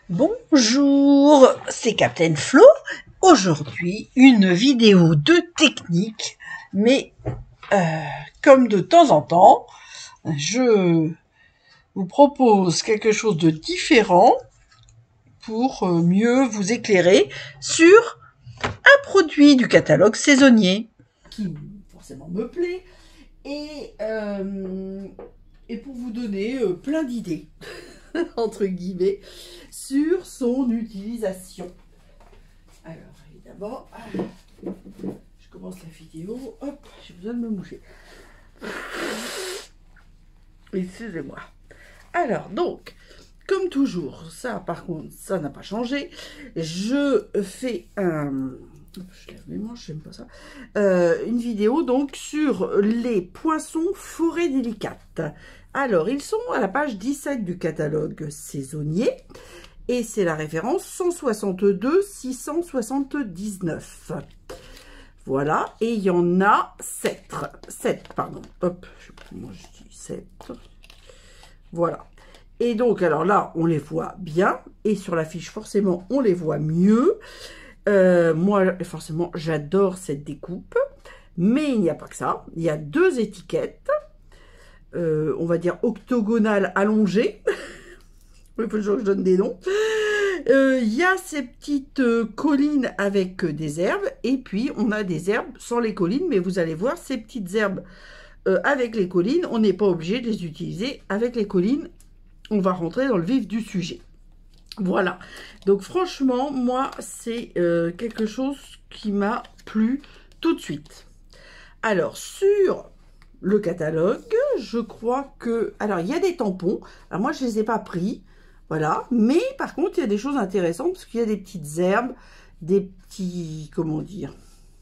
Bonjour, c'est Captain Flo. Aujourd'hui, une vidéo de technique, mais comme de temps en temps, je vous propose quelque chose de différent pour mieux vous éclairer sur un produit du catalogue saisonnier qui forcément me plaît et pour vous donner plein d'idées entre guillemets sur son utilisation. Alors évidemment, je commence la vidéo. Hop, j'ai besoin de me moucher. Excusez-moi. Alors donc, comme toujours, ça par contre, ça n'a pas changé. Je fais je lève mes manches, j'aime pas ça. Une vidéo donc sur les poissons forêt délicate. Alors, ils sont à la page 17 du catalogue saisonnier et c'est la référence 162 679. Voilà, et il y en a 7 pardon. Hop, moi je dis 7. Voilà. Et donc, alors là, on les voit bien et sur la fiche, forcément, on les voit mieux. Moi, forcément, j'adore cette découpe, mais il n'y a pas que ça. Il y a deux étiquettes. On va dire octogonale allongée. Il faut que je donne des noms. Il y a ces petites collines avec des herbes. Et puis, on a des herbes sans les collines. Mais vous allez voir, ces petites herbes avec les collines, on n'est pas obligé de les utiliser avec les collines. On va rentrer dans le vif du sujet. Voilà. Donc, franchement, moi, c'est quelque chose qui m'a plu tout de suite. Alors, sur le catalogue, je crois que... Alors, il y a des tampons. Alors, moi, je ne les ai pas pris. Voilà. Mais, par contre, il y a des choses intéressantes parce qu'il y a des petites herbes, des petits... Comment dire,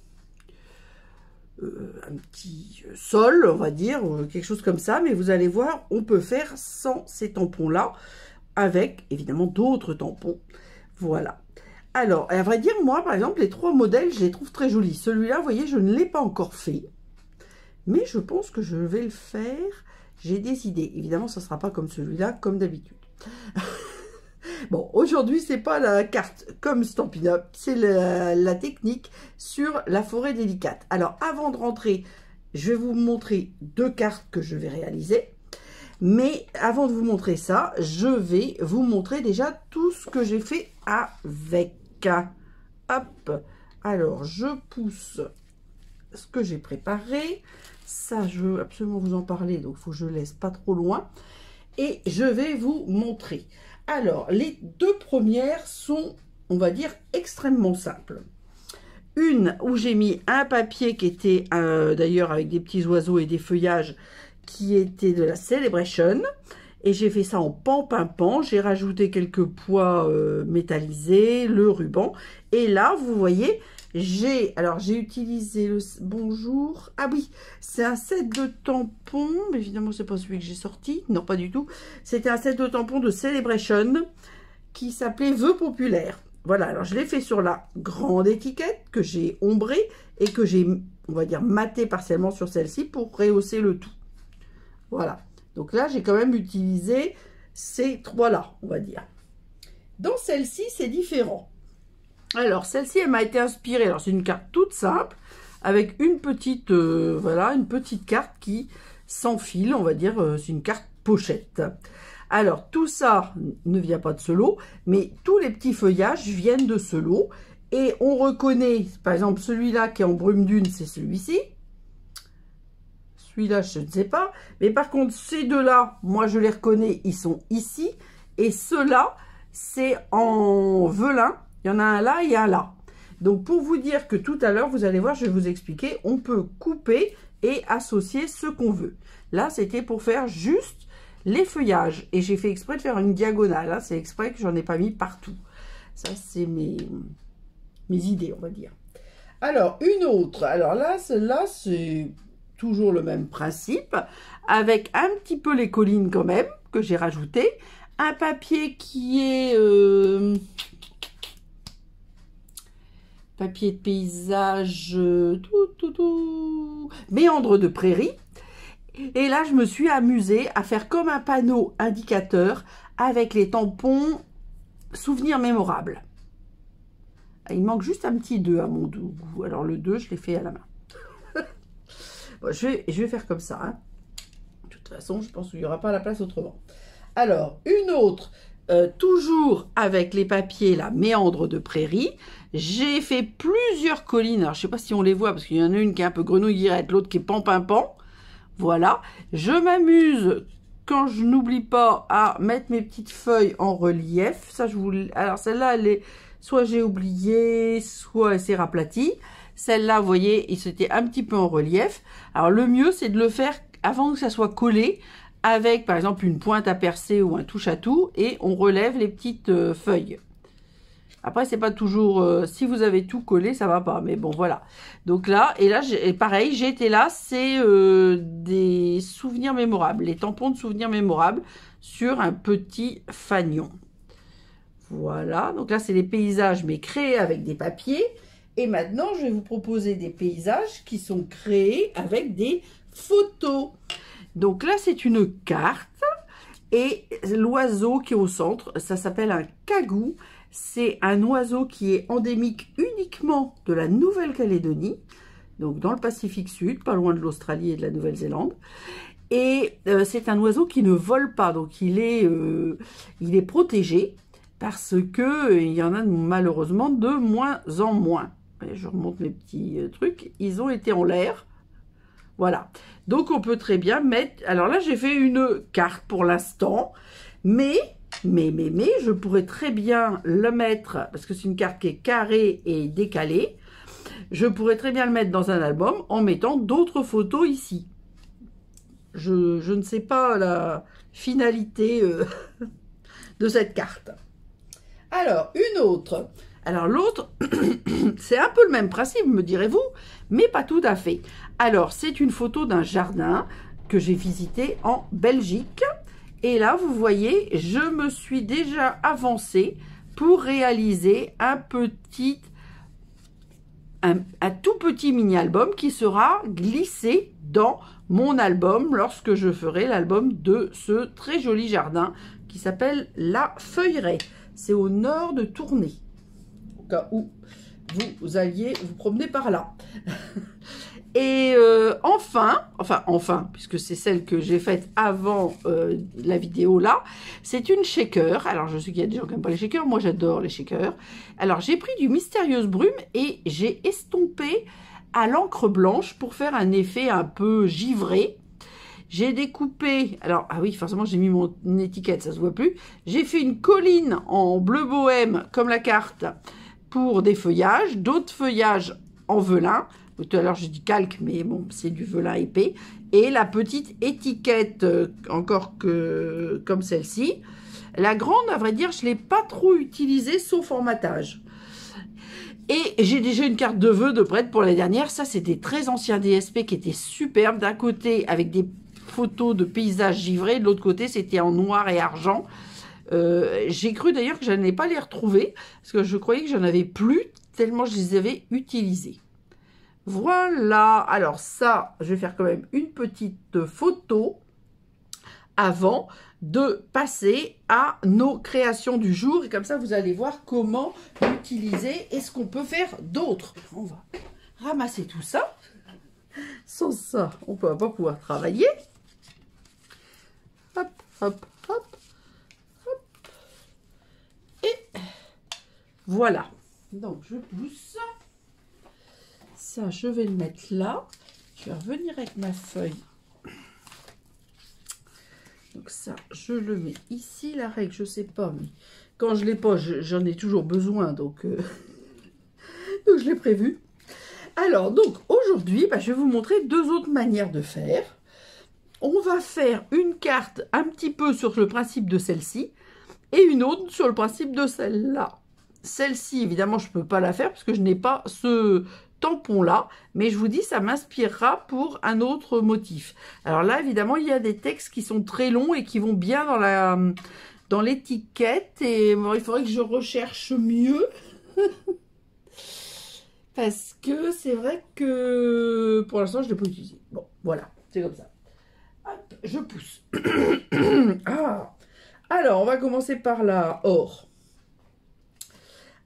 un petit sol, on va dire, quelque chose comme ça. Mais vous allez voir, on peut faire sans ces tampons-là, avec, évidemment, d'autres tampons. Voilà. Alors, à vrai dire, moi, par exemple, les trois modèles, je les trouve très jolis. Celui-là, vous voyez, je ne l'ai pas encore fait. Mais je pense que je vais le faire. J'ai des idées. Évidemment, ça ne sera pas comme celui-là, comme d'habitude. Bon, aujourd'hui, c'est pas la carte comme Stampin' Up, c'est la technique sur la forêt délicate. Alors, avant de rentrer, je vais vous montrer deux cartes que je vais réaliser. Mais avant de vous montrer ça, je vais vous montrer déjà tout ce que j'ai fait avec. Hop. Alors, je pousse ce que j'ai préparé. Ça, je veux absolument vous en parler, donc il faut que je laisse pas trop loin. Et je vais vous montrer. Alors, les deux premières sont, on va dire, extrêmement simples. Une où j'ai mis un papier qui était, d'ailleurs, avec des petits oiseaux et des feuillages, qui était de la Celebration. Et j'ai fait ça en pan-pimpant. J'ai rajouté quelques pois métallisés, le ruban. Et là, vous voyez... j'ai utilisé le... Bonjour. Ah oui, c'est un set de tampons. Mais évidemment, c'est pas celui que j'ai sorti. Non, pas du tout. C'était un set de tampons de Celebration qui s'appelait Vœux populaires. Voilà, alors je l'ai fait sur la grande étiquette que j'ai ombrée et que j'ai, on va dire, maté partiellement sur celle-ci pour rehausser le tout. Voilà. Donc là, j'ai quand même utilisé ces trois-là, on va dire. Dans celle-ci, c'est différent. Alors, celle-ci, elle m'a été inspirée. Alors, c'est une carte toute simple, avec une petite, voilà, une petite carte qui s'enfile, on va dire, c'est une carte pochette. Alors, tout ça ne vient pas de ce lot, mais tous les petits feuillages viennent de ce lot. Et on reconnaît, par exemple, celui-là qui est en brume dune, c'est celui-ci. Celui-là, je ne sais pas. Mais par contre, ces deux-là, moi, je les reconnais, ils sont ici. Et ceux-là, c'est en velin. Il y en a un là et un là. Donc, pour vous dire que tout à l'heure, vous allez voir, je vais vous expliquer, on peut couper et associer ce qu'on veut. Là, c'était pour faire juste les feuillages. Et j'ai fait exprès de faire une diagonale. Hein. C'est exprès que j'en ai pas mis partout. Ça, c'est mes idées, on va dire. Alors, une autre. Alors là, celle-là, c'est toujours le même principe. Avec un petit peu les collines quand même, que j'ai rajouté. Un papier qui est... papier de paysage, méandre de prairie. Et là, je me suis amusée à faire comme un panneau indicateur avec les tampons souvenir mémorable. Il manque juste un petit 2 à mon goût. Alors le 2, je l'ai fait à la main. Bon, je vais faire comme ça. Hein. De toute façon, je pense qu'il n'y aura pas la place autrement. Alors, une autre, toujours avec les papiers, la méandre de prairie. J'ai fait plusieurs collines. Alors, je ne sais pas si on les voit, parce qu'il y en a une qui est un peu grenouillette, l'autre qui est pan-pan-pan. Voilà. Je m'amuse, quand je n'oublie pas, à mettre mes petites feuilles en relief. Ça, je vous... Alors, celle-là, elle est... Soit j'ai oublié, soit elle s'est raplatie. Celle-là, vous voyez, il s'était un petit peu en relief. Alors, le mieux, c'est de le faire avant que ça soit collé, avec, par exemple, une pointe à percer ou un touche-à-tout, et on relève les petites feuilles. Après, c'est pas toujours... si vous avez tout collé, ça va pas. Mais bon, voilà. Donc là, et là, pareil, j'ai été là, c'est des souvenirs mémorables. Les tampons de souvenirs mémorables sur un petit fanion. Voilà. Donc là, c'est des paysages, mais créés avec des papiers. Et maintenant, je vais vous proposer des paysages qui sont créés avec des photos. Donc là, c'est une carte. Et l'oiseau qui est au centre, ça s'appelle un cagou. C'est un oiseau qui est endémique uniquement de la Nouvelle-Calédonie, donc dans le Pacifique Sud, pas loin de l'Australie et de la Nouvelle-Zélande. Et c'est un oiseau qui ne vole pas, donc il est protégé parce que il y en a malheureusement de moins en moins. Et je remonte mes petits trucs, ils ont été en l'air. Voilà, donc on peut très bien mettre... Alors là, j'ai fait une carte pour l'instant, mais je pourrais très bien le mettre, parce que c'est une carte qui est carrée et décalée, je pourrais très bien le mettre dans un album en mettant d'autres photos ici. Je ne sais pas la finalité de cette carte. Alors, une autre. Alors l'autre, c'est un peu le même principe, me direz-vous, mais pas tout à fait. Alors, c'est une photo d'un jardin que j'ai visité en Belgique. Et là, vous voyez, je me suis déjà avancée pour réaliser un tout petit mini-album qui sera glissé dans mon album lorsque je ferai l'album de ce très joli jardin qui s'appelle La Feuilleraie. C'est au nord de Tournai, au cas où vous alliez vous promener par là. Et enfin, puisque c'est celle que j'ai faite avant la vidéo là, c'est une shaker. Alors, je sais qu'il y a des gens qui n'aiment pas les shakers, moi j'adore les shakers. Alors, j'ai pris du Mystérieuse Brume et j'ai estompé à l'encre blanche pour faire un effet un peu givré. J'ai découpé, alors, ah oui, forcément, j'ai mis mon étiquette, ça se voit plus. J'ai fait une colline en bleu bohème, comme la carte, pour des feuillages, d'autres feuillages en velin. Tout à l'heure, j'ai dit calque, mais bon, c'est du velin épais. Et la petite étiquette, encore que comme celle-ci. La grande, à vrai dire, je ne l'ai pas trop utilisée, sauf formatage. Et j'ai déjà une carte de vœux de prête pour la dernière. Ça, c'était très ancien DSP qui était superbe. D'un côté, avec des photos de paysages givrés. De l'autre côté, c'était en noir et argent. J'ai cru d'ailleurs que je n'allais pas les retrouver, parce que je croyais que j'en avais plus, tellement je les avais utilisés. Voilà, alors ça, je vais faire quand même une petite photo avant de passer à nos créations du jour. Et comme ça, vous allez voir comment l'utiliser et ce qu'on peut faire d'autre. On va ramasser tout ça. Sans ça, on ne peut pas pouvoir travailler. Hop, hop, hop, hop. Et voilà. Donc, je pousse. Ça, je vais le mettre là. Je vais revenir avec ma feuille. Donc ça, je le mets ici. La règle, je sais pas, mais quand je l'ai pas, j'en ai toujours besoin, donc, donc je l'ai prévu. Alors, donc aujourd'hui, je vais vous montrer deux autres manières de faire. On va faire une carte un petit peu sur le principe de celle-ci et une autre sur le principe de celle-là. Celle-ci, évidemment, je ne peux pas la faire parce que je n'ai pas ce tampon là, mais je vous dis, ça m'inspirera pour un autre motif. Alors là, évidemment, il y a des textes qui sont très longs et qui vont bien dans l'étiquette, et bon, il faudrait que je recherche mieux parce que c'est vrai que pour l'instant, je ne l'ai pas utilisé. Bon, voilà, c'est comme ça. Hop, je pousse. Ah. Alors, on va commencer par la or.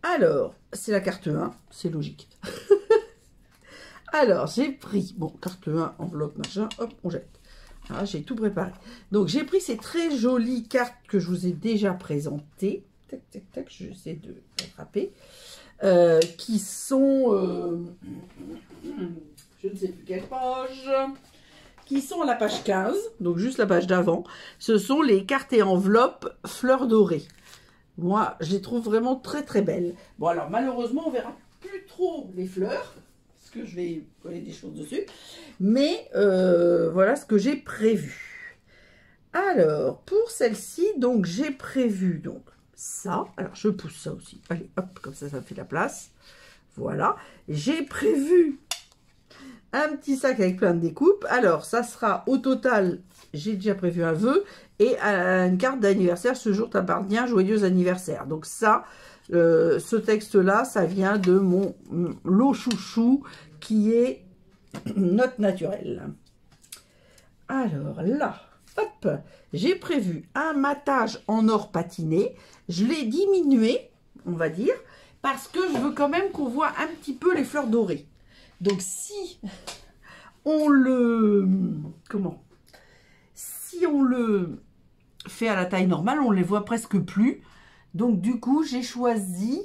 Alors, c'est la carte 1, c'est logique. Alors, j'ai pris, bon, carte 1, enveloppe, machin, hop, on jette. Ah, j'ai tout préparé. Donc, j'ai pris ces très jolies cartes que je vous ai déjà présentées. Tac, tac, tac, j'essaie de rattraper. Qui sont, je ne sais plus quelle page, qui sont à la page 15, donc juste la page d'avant. Ce sont les cartes et enveloppes fleurs dorées. Moi, je les trouve vraiment très très belles. Bon, alors malheureusement, on verra plus trop les fleurs, parce que je vais coller des choses dessus. Mais voilà ce que j'ai prévu. Alors, pour celle-ci, donc j'ai prévu donc ça. Alors, je pousse ça aussi. Allez, hop, comme ça me fait la place. Voilà. J'ai prévu un petit sac avec plein de découpes. Alors, ça sera au total, j'ai déjà prévu un vœu et une carte d'anniversaire. Ce jour t'appartient, joyeux anniversaire. Donc ça, ce texte-là, ça vient de mon lot chouchou qui est note naturelle. Alors là, hop, j'ai prévu un matage en or patiné. Je l'ai diminué, on va dire, parce que je veux quand même qu'on voit un petit peu les fleurs dorées. Donc si on le... Comment? Si on le fait à la taille normale, on ne les voit presque plus. Donc du coup, j'ai choisi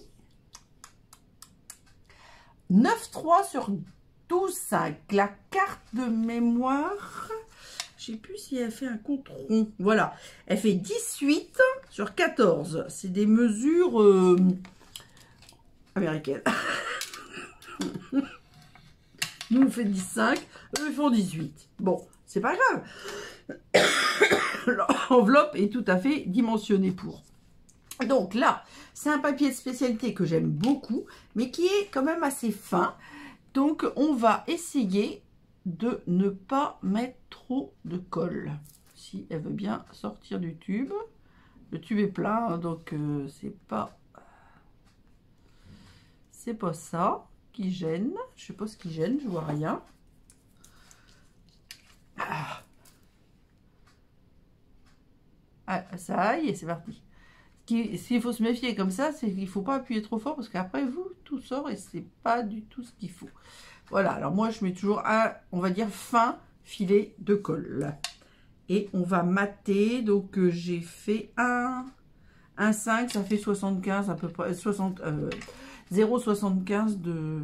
9,3 sur 12,5. La carte de mémoire... Je ne sais plus si elle fait un compte rond. Voilà. Elle fait 18 sur 14. C'est des mesures américaines. Nous, on fait 15. Eux, ils font 18. Bon, c'est pas grave. L'enveloppe est tout à fait dimensionnée pour. Donc là, c'est un papier de spécialité que j'aime beaucoup, mais qui est quand même assez fin. Donc, on va essayer de ne pas mettre trop de colle. Si elle veut bien sortir du tube. Le tube est plein, hein, donc c'est pas ça qui gêne. Je sais pas ce qui gêne, je vois rien. Ah, ça y est, c'est parti. S'il faut se méfier comme ça, c'est qu'il ne faut pas appuyer trop fort parce qu'après, tout sort et c'est pas du tout ce qu'il faut. Voilà, alors moi, je mets toujours un, on va dire, fin filet de colle. Et on va mater, donc j'ai fait un 5, ça fait 75 à peu près, 0,75 de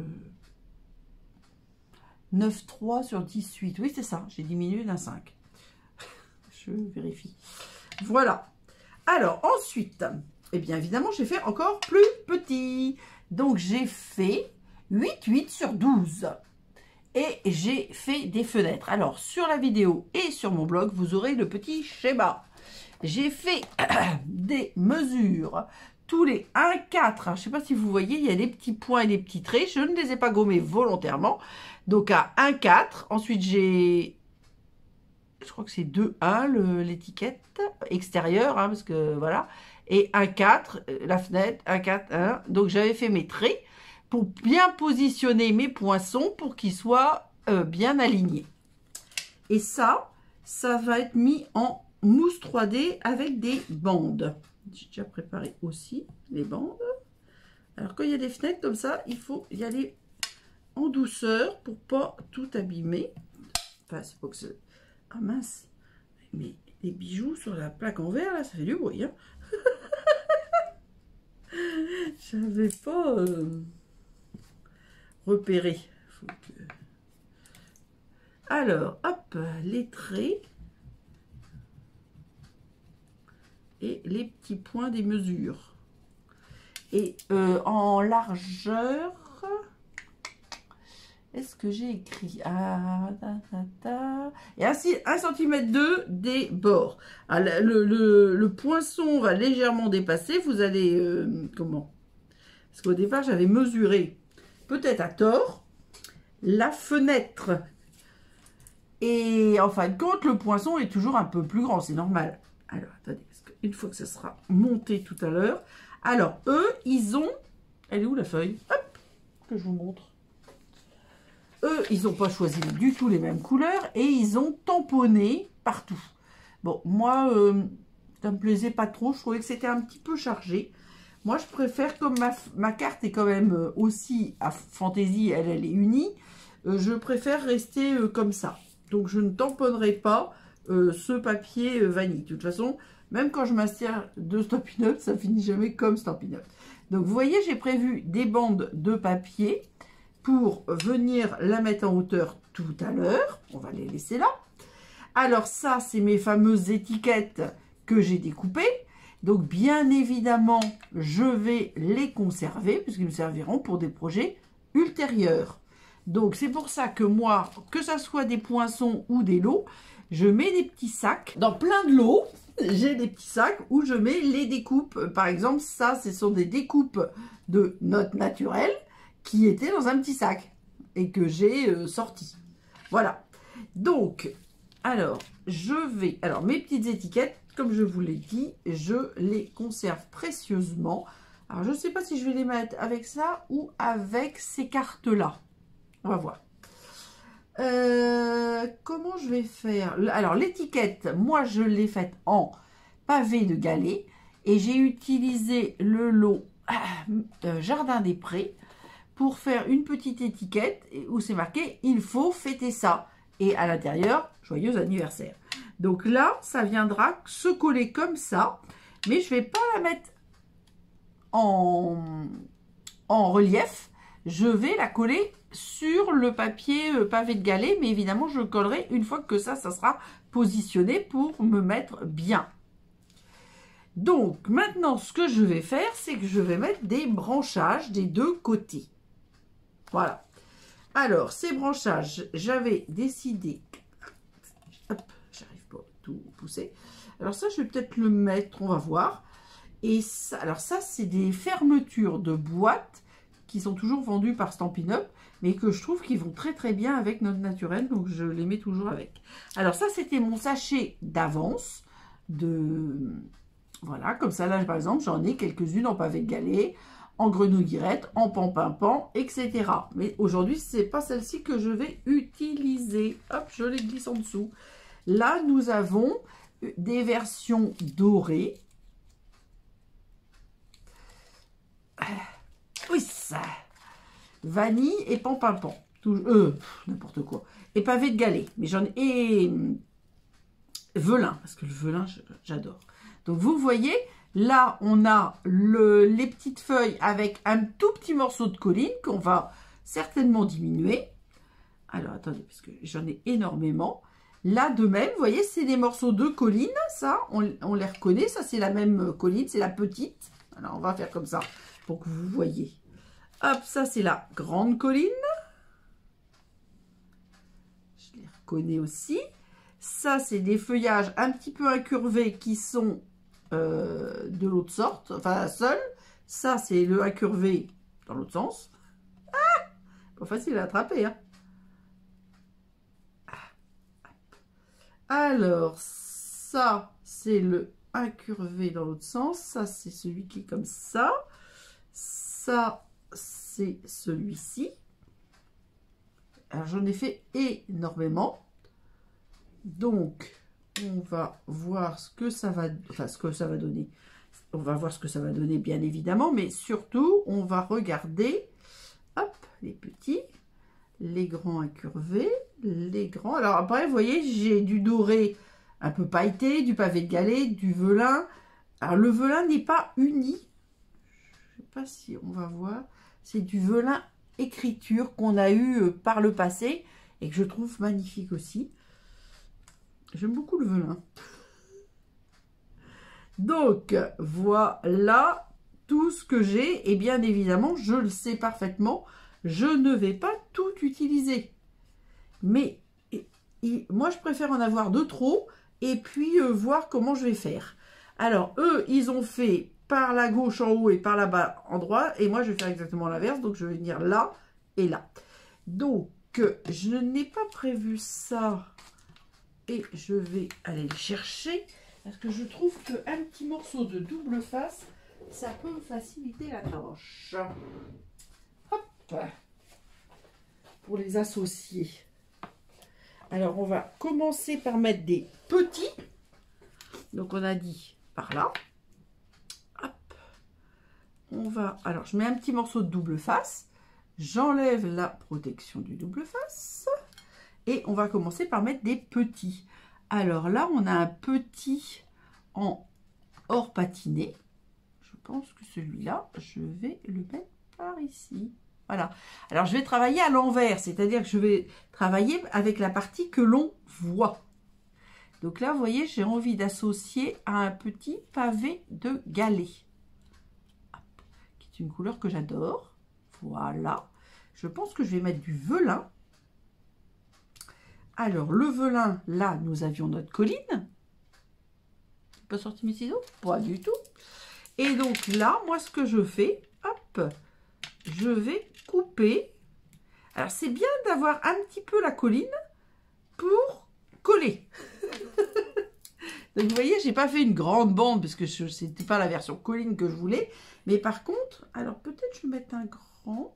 9,3 sur 18. Oui, c'est ça, j'ai diminué d'un 5. Je vérifie. Voilà. Alors, ensuite, eh bien, évidemment, j'ai fait encore plus petit. Donc, j'ai fait 8 sur 12. Et j'ai fait des fenêtres. Alors, sur la vidéo et sur mon blog, vous aurez le petit schéma. J'ai fait des mesures. Tous les 1,4. Je ne sais pas si vous voyez, il y a des petits points et des petits traits. Je ne les ai pas gommés volontairement. Donc, à 1,4. Ensuite, j'ai... Je crois que c'est 2,1 l'étiquette extérieure, hein, parce que voilà. Et 1,4, la fenêtre, 1,4, 1. Donc, j'avais fait mes traits pour bien positionner mes poinçons pour qu'ils soient bien alignés. Et ça va être mis en mousse 3D avec des bandes. J'ai déjà préparé aussi les bandes. Alors, quand il y a des fenêtres comme ça, il faut y aller en douceur pour pas tout abîmer. Enfin, c'est pas que c'est... Ah mince, mais les bijoux sur la plaque en verre, là, ça fait du bruit. Hein. J'avais pas repéré. Faut que... Alors, hop, les traits et les petits points des mesures. Et en largeur... Est-ce que j'ai écrit et ainsi 1,2 cm des bords. Alors, le poinçon va légèrement dépasser. Vous allez... comment? Parce qu'au départ, j'avais mesuré, peut-être à tort, la fenêtre. Et en fin de compte, le poinçon est toujours un peu plus grand. C'est normal. Alors, attendez. Parce qu'une fois que ça sera monté tout à l'heure... Alors, eux, ils ont... Elle est où la feuille? Hop, que je vous montre. Eux, ils n'ont pas choisi du tout les mêmes couleurs et ils ont tamponné partout. Bon, moi, ça ne me plaisait pas trop. Je trouvais que c'était un petit peu chargé. Moi, je préfère, comme ma carte est quand même aussi à fantaisie, elle est unie, je préfère rester comme ça. Donc, je ne tamponnerai pas ce papier vanille. De toute façon, même quand je m'installe de Stampin' Up, ça finit jamais comme Stampin' Up. Donc, vous voyez, j'ai prévu des bandes de papier pour venir la mettre en hauteur tout à l'heure. On va les laisser là. Alors, ça, c'est mes fameuses étiquettes que j'ai découpées. Donc, bien évidemment, je vais les conserver puisqu'ils me serviront pour des projets ultérieurs. Donc, c'est pour ça que moi, que ça soit des poinçons ou des lots, je mets des petits sacs. Dans plein de lots, j'ai des petits sacs où je mets les découpes. Par exemple, ça, ce sont des découpes de notes naturelles qui étaient dans un petit sac et que j'ai sorti. Voilà. Donc, alors, mes petites étiquettes, comme je vous l'ai dit, je les conserve précieusement. Alors, je ne sais pas si je vais les mettre avec ça ou avec ces cartes-là. On va voir. Comment je vais faire? Alors, l'étiquette, moi, je l'ai faite en pavé de galets. Et j'ai utilisé le lot Jardin des Prés pour faire une petite étiquette où c'est marqué « Il faut fêter ça ». Et à l'intérieur, joyeux anniversaire. Donc là, ça viendra se coller comme ça. Mais je ne vais pas la mettre en relief. Je vais la coller sur le papier pavé de galets. Mais évidemment, je le collerai une fois que ça sera positionné pour me mettre bien. Donc, maintenant, ce que je vais faire, c'est que je vais mettre des branchages des deux côtés. Voilà. Alors, ces branchages, j'avais décidé... Hop, j'arrive pas à tout pousser. Alors ça, je vais peut-être le mettre, on va voir. Et ça, alors ça, c'est des fermetures de boîtes qui sont toujours vendues par Stampin' Up, mais que je trouve qui vont très très bien avec notre naturel, donc je les mets toujours avec. Alors ça, c'était mon sachet d'avance. Voilà, comme ça, là, par exemple, j'en ai quelques-unes en pavé de galets, en grenouillerette, en pan-pan-pan, etc. Mais aujourd'hui, ce n'est pas celle-ci que je vais utiliser. Hop, je les glisse en dessous. Là, nous avons des versions dorées. Oui, ça. Vanille et pan-pan-pan. N'importe quoi. Et pavé de galets. Mais j'en ai... Et velin, parce que le velin, j'adore. Donc, vous voyez... Là, on a les petites feuilles avec un tout petit morceau de colline qu'on va certainement diminuer. Alors, attendez, parce que j'en ai énormément. Là, de même, vous voyez, c'est des morceaux de colline. Ça, on les reconnaît. Ça, c'est la même colline, c'est la petite. Alors, on va faire comme ça pour que vous voyez. Hop, ça, c'est la grande colline. Je les reconnais aussi. Ça, c'est des feuillages un petit peu incurvés qui sont... de l'autre sorte, enfin seul. Ça, c'est le incurvé dans l'autre sens. Ah, pas facile à attraper, hein. Alors, ça, c'est le incurvé dans l'autre sens. Ça, c'est celui qui est comme ça. Ça, c'est celui-ci. Alors, j'en ai fait énormément. Donc... on va voir ce que ça va, donner. On va voir ce que ça va donner, bien évidemment, mais surtout, on va regarder, hop, les petits, les grands incurvés, les grands. Alors après, vous voyez, j'ai du doré un peu pailleté, du pavé de galets, du velin. Alors le velin n'est pas uni. Je ne sais pas si on va voir. C'est du velin écriture qu'on a eu par le passé et que je trouve magnifique aussi. J'aime beaucoup le velin. Donc, voilà tout ce que j'ai. Et bien évidemment, je le sais parfaitement, je ne vais pas tout utiliser. Mais moi, je préfère en avoir de trop et puis voir comment je vais faire. Alors, eux, ils ont fait par la gauche en haut et par là bas en droit. Et moi, je vais faire exactement l'inverse. Donc, je vais venir là et là. Donc, je n'ai pas prévu ça. Et je vais aller le chercher parce que je trouve qu'un petit morceau de double face, ça peut me faciliter la tâche. Hop, pour les associer. Alors, on va commencer par mettre des petits. Donc, on a dit par là. Hop. on va... Alors, je mets un petit morceau de double face. J'enlève la protection du double face. Et on va commencer par mettre des petits. Alors là, on a un petit en or patiné. Je pense que celui-là, je vais le mettre par ici. Voilà. Alors, je vais travailler à l'envers. C'est-à-dire que je vais travailler avec la partie que l'on voit. Donc là, vous voyez, j'ai envie d'associer à un petit pavé de galet. Qui est une couleur que j'adore. Voilà. Je pense que je vais mettre du velin. Alors, le velin, là, nous avions notre colline. Pas sorti mes ciseaux? Pas du tout. Et donc là, moi, ce que je fais, hop, je vais couper. Alors, c'est bien d'avoir un petit peu la colline pour coller. Donc, vous voyez, j'ai pas fait une grande bande parce que c'était pas la version colline que je voulais. Mais par contre, alors peut-être je vais mettre un grand.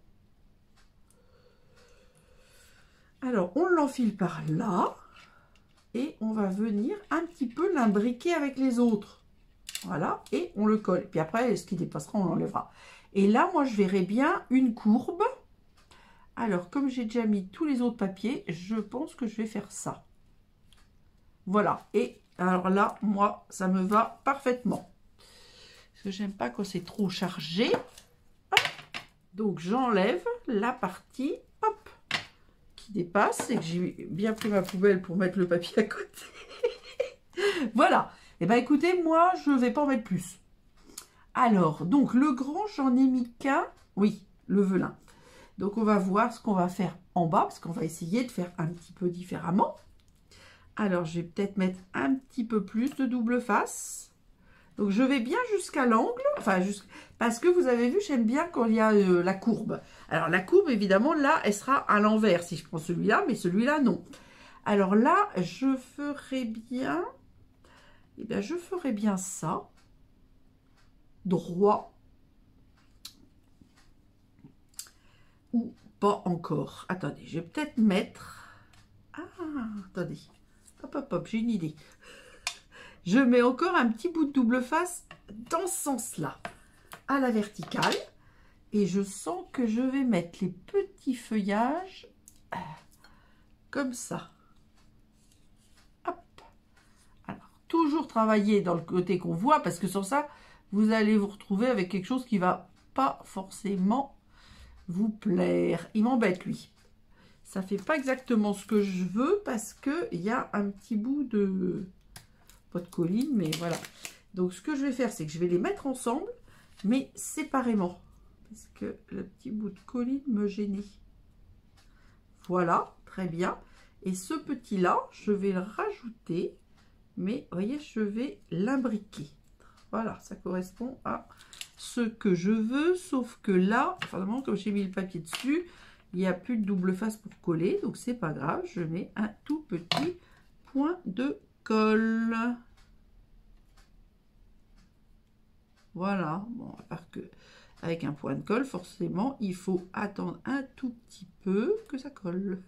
Alors, on l'enfile par là. Et on va venir un petit peu l'imbriquer avec les autres. Voilà, et on le colle. Puis après, ce qui dépassera, on l'enlèvera. Et là, moi, je verrai bien une courbe. Alors, comme j'ai déjà mis tous les autres papiers, je pense que je vais faire ça. Voilà. Et alors là, moi, ça me va parfaitement. Parce que j'aime pas quand c'est trop chargé. Hop. Donc, j'enlève la partie, hop, qui dépasse. Et que j'ai bien pris ma poubelle pour mettre le papier à côté. Voilà. Et bien, écoutez, moi, je ne vais pas en mettre plus. Alors, donc, le grand, j'en ai mis qu'un. Oui, le velin. Donc, on va voir ce qu'on va faire en bas, parce qu'on va essayer de faire un petit peu différemment. Alors, je vais peut-être mettre un petit peu plus de double face. Donc, je vais bien jusqu'à l'angle. Enfin, parce que vous avez vu, j'aime bien quand il y a la courbe. Alors, la courbe, évidemment, là, elle sera à l'envers si je prends celui-là, mais celui-là, non. Alors là, je ferai bien... Eh bien, je ferai bien ça. Droit. Ou pas encore. Attendez, je vais peut-être mettre... Ah, attendez. Hop, hop, hop, j'ai une idée. Je mets encore un petit bout de double face dans ce sens-là. À la verticale. Et je sens que je vais mettre les petits feuillages comme ça. Toujours travailler dans le côté qu'on voit, parce que sans ça, vous allez vous retrouver avec quelque chose qui va pas forcément vous plaire. Il m'embête, lui. Ça fait pas exactement ce que je veux, parce que il y a un petit bout de... pas de colline, mais voilà. Donc, ce que je vais faire, c'est que je vais les mettre ensemble, mais séparément. Parce que le petit bout de colline me gênait. Voilà, très bien. Et ce petit-là, je vais le rajouter... Mais, vous voyez, je vais l'imbriquer. Voilà, ça correspond à ce que je veux. Sauf que là, vraiment, comme j'ai mis le papier dessus, il n'y a plus de double face pour coller. Donc, c'est pas grave. Je mets un tout petit point de colle. Voilà. Bon, à part que avec un point de colle, forcément, il faut attendre un tout petit peu que ça colle.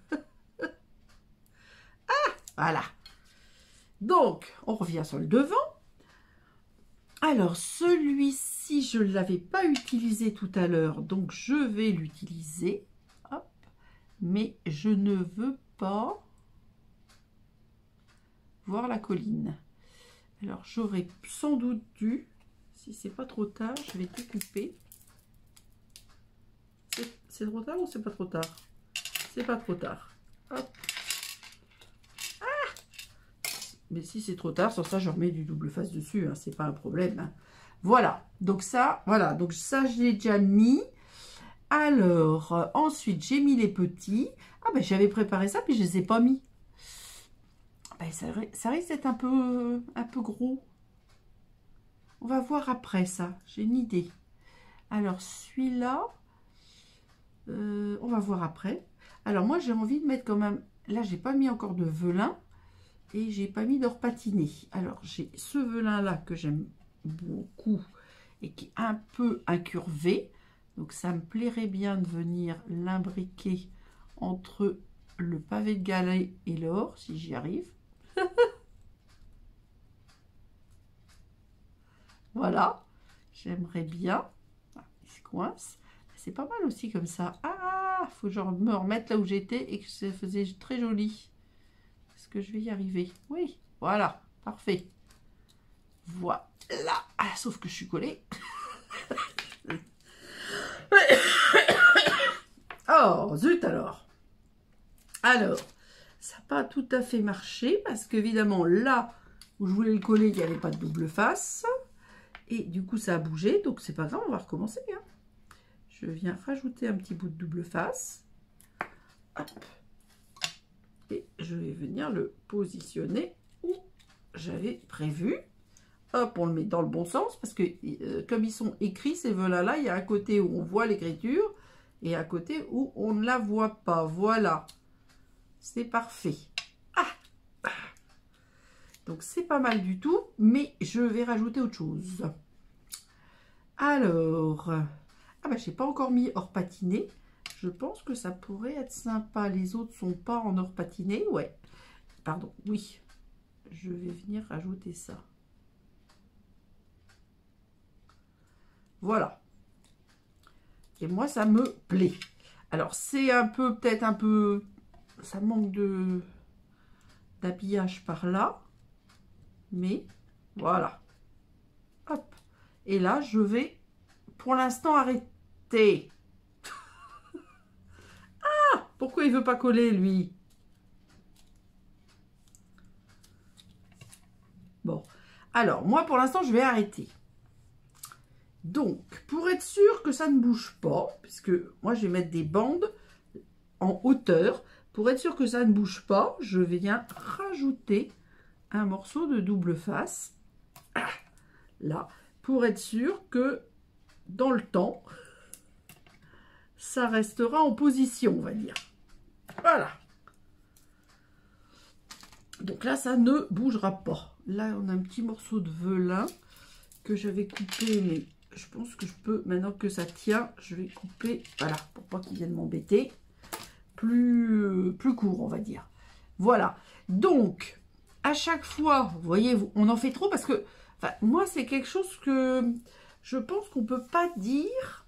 Ah, voilà. Donc, on revient sur le devant. Alors, celui-ci, je ne l'avais pas utilisé tout à l'heure, donc je vais l'utiliser. Hop. Mais je ne veux pas voir la colline. Alors, j'aurais sans doute dû, si c'est pas trop tard, je vais découper. C'est trop tard ou c'est pas trop tard? C'est pas trop tard. Hop. Mais si c'est trop tard, sur ça, je remets du double face dessus. Hein, c'est pas un problème. Hein. Voilà. Donc ça, voilà. Donc ça, je l'ai déjà mis. Alors, ensuite, j'ai mis les petits. Ah, ben, j'avais préparé ça, puis je les ai pas mis. Ben, ça risque d'être un peu gros. On va voir après ça. J'ai une idée. Alors, celui-là, on va voir après. Alors, moi, j'ai envie de mettre quand même... Là, j'ai pas mis encore de velin. Et j'ai pas mis d'or patiné. Alors, j'ai ce velin-là que j'aime beaucoup et qui est un peu incurvé. Donc, ça me plairait bien de venir l'imbriquer entre le pavé de galet et l'or, si j'y arrive. Voilà. J'aimerais bien. coince. C'est pas mal aussi comme ça. Ah, faut que je me remette là où j'étais et que ça faisait très joli. Est-ce que je vais y arriver? Oui, voilà, parfait. Voilà. Ah, sauf que je suis collée. Oh, zut alors. Alors, ça n'a pas tout à fait marché parce qu'évidemment, là où je voulais le coller, il n'y avait pas de double face. Et du coup, ça a bougé. Donc, c'est pas grave, on va recommencer. Hein. Je viens rajouter un petit bout de double face. Hop. Et je vais venir le positionner où j'avais prévu. Hop, on le met dans le bon sens parce que comme ils sont écrits, ces volets-là, il y a un côté où on voit l'écriture et un côté où on ne la voit pas. Voilà. C'est parfait. Ah! Donc, c'est pas mal du tout, mais je vais rajouter autre chose. Alors, ah bah, je n'ai pas encore mis or patiné. Je pense que ça pourrait être sympa. Les autres sont pas en or patiné. Ouais. Pardon, oui. Je vais venir rajouter ça. Voilà. Et moi, ça me plaît. Alors, c'est un peu, peut-être un peu... Ça manque d'habillage par là. Mais, voilà. Hop. Et là, je vais, pour l'instant, arrêter. Ah! Pourquoi il ne veut pas coller, lui? Bon. Alors, moi, pour l'instant, je vais arrêter. Donc, pour être sûr que ça ne bouge pas, puisque moi, je vais mettre des bandes en hauteur. Pour être sûr que ça ne bouge pas, je viens rajouter un morceau de double face. Là, pour être sûr que dans le temps, ça restera en position, on va dire. Voilà. Donc là, ça ne bougera pas. Là, on a un petit morceau de velin que j'avais coupé, mais je pense que je peux, maintenant que ça tient, je vais couper, voilà, pour pas qu'il vienne m'embêter, plus court, on va dire. Voilà. Donc, à chaque fois, vous voyez, on en fait trop parce que, enfin, moi, c'est quelque chose que je pense qu'on peut pas dire.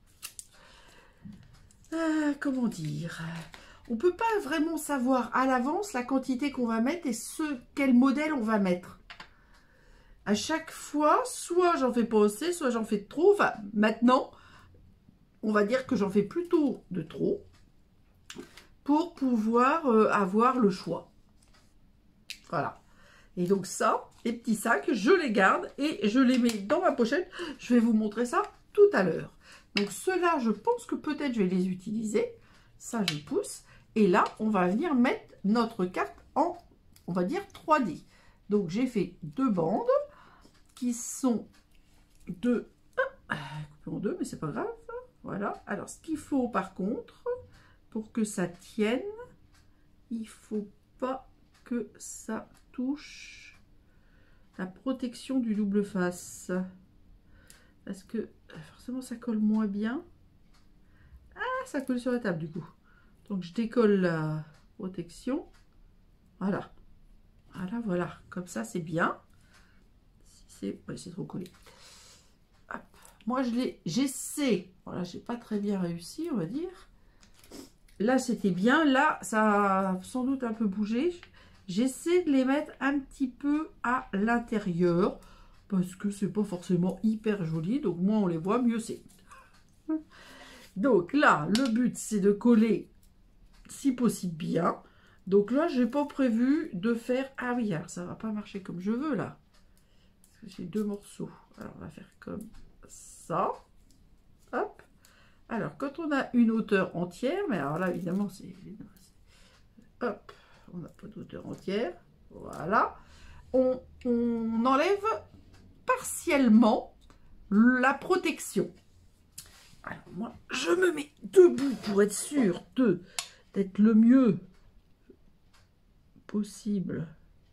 Comment dire? On peut pas vraiment savoir à l'avance la quantité qu'on va mettre et quel modèle on va mettre. À chaque fois, soit j'en fais pas assez, soit j'en fais trop. Enfin, maintenant, on va dire que j'en fais plutôt de trop pour pouvoir avoir le choix. Voilà. Et donc ça, les petits sacs, je les garde et je les mets dans ma pochette. Je vais vous montrer ça tout à l'heure. Donc ceux-là, je pense que peut-être je vais les utiliser. Ça, je pousse. Et là, on va venir mettre notre carte en, on va dire, 3D. Donc j'ai fait 2 bandes qui sont coupées en 2, mais c'est pas grave. Voilà. Alors, ce qu'il faut par contre, pour que ça tienne, il faut pas que ça touche la protection du double face. Parce que forcément, ça colle moins bien. Ah, ça colle sur la table du coup. Donc, je décolle la protection. Voilà. Voilà, voilà. Comme ça, c'est bien. Si c'est trop collé. Hop. Moi, j'essaie. Voilà, j'ai pas très bien réussi, on va dire. Là, c'était bien. Là, ça a sans doute un peu bougé. J'essaie de les mettre un petit peu à l'intérieur. Parce que c'est pas forcément hyper joli. Donc, moins on les voit, mieux c'est. Donc là, le but, c'est de coller si possible bien. Donc là, j'ai pas prévu de faire... Ah oui, alors ça va pas marcher comme je veux là. Parce que j'ai 2 morceaux. Alors, on va faire comme ça. Hop. Alors, quand on a une hauteur entière, mais alors là, évidemment, c'est... Hop. On n'a pas d'hauteur entière. Voilà. On enlève partiellement la protection. Alors, moi, je me mets debout pour être sûr d'être le mieux possible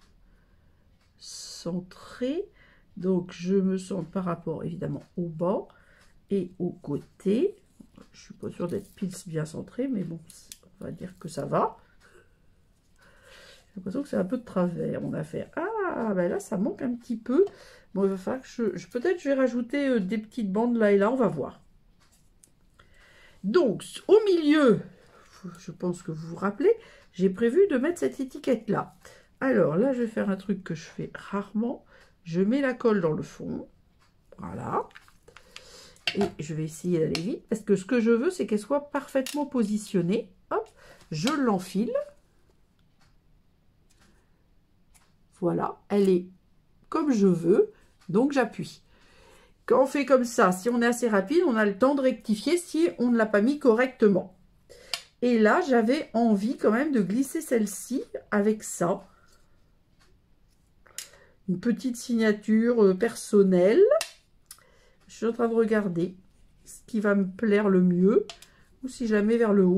centré. Donc, je me sens par rapport, évidemment, au bas et au côté. Je suis pas sûre d'être pile bien centré, mais bon, on va dire que ça va. J'ai l'impression que c'est un peu de travers, mon affaire. Ah, ben là, ça manque un petit peu. Bon, il va falloir que peut-être je vais rajouter des petites bandes là et là, on va voir. Donc, au milieu, je pense que vous vous rappelez, j'ai prévu de mettre cette étiquette-là. Alors là, je vais faire un truc que je fais rarement. Je mets la colle dans le fond. Voilà. Et je vais essayer d'aller vite. Parce que ce que je veux, c'est qu'elle soit parfaitement positionnée. Hop, je l'enfile. Voilà, elle est comme je veux. Donc, j'appuie. Quand on fait comme ça, si on est assez rapide, on a le temps de rectifier si on ne l'a pas mis correctement. Et là, j'avais envie quand même de glisser celle-ci avec ça. Une petite signature personnelle. Je suis en train de regarder ce qui va me plaire le mieux. Ou si jamais vers le haut.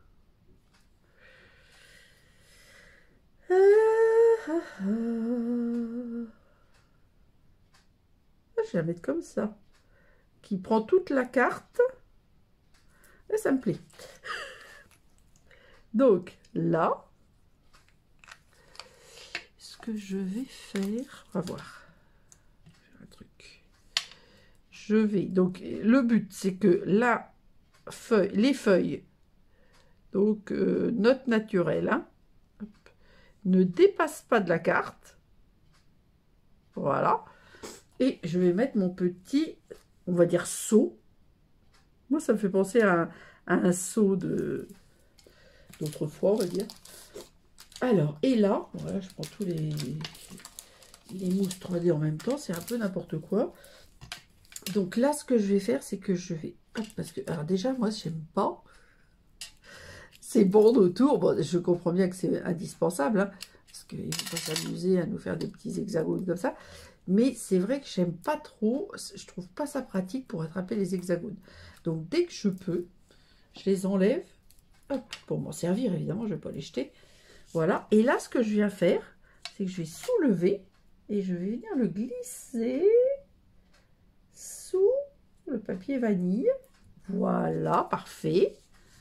Je vais la mettre comme ça. Qui prend toute la carte. Et ça me plaît. Donc, là. Ce que je vais faire. On va voir. Un truc. Je vais. Donc, le but, c'est que la feuille, les feuilles, donc, note naturelle, hein, hop, ne dépassent pas de la carte. Voilà. Et je vais mettre mon petit, on va dire, seau. Moi, ça me fait penser à un seau d'autrefois, on va dire. Alors, et là, voilà, je prends tous les mousses 3D en même temps. C'est un peu n'importe quoi. Donc là, ce que je vais faire, c'est que je vais... Hop, parce que, alors déjà, moi, j'aime pas ces bandes autour. Bon, je comprends bien que c'est indispensable, hein, parce qu'il ne faut pas s'amuser à nous faire des petits hexagones comme ça. Mais c'est vrai que j'aime pas trop, je trouve pas ça pratique pour attraper les hexagones. Donc dès que je peux, je les enlève, hop, pour m'en servir évidemment, je ne vais pas les jeter. Voilà, et là ce que je viens faire, c'est que je vais soulever et je vais venir le glisser sous le papier vanille. Voilà, parfait.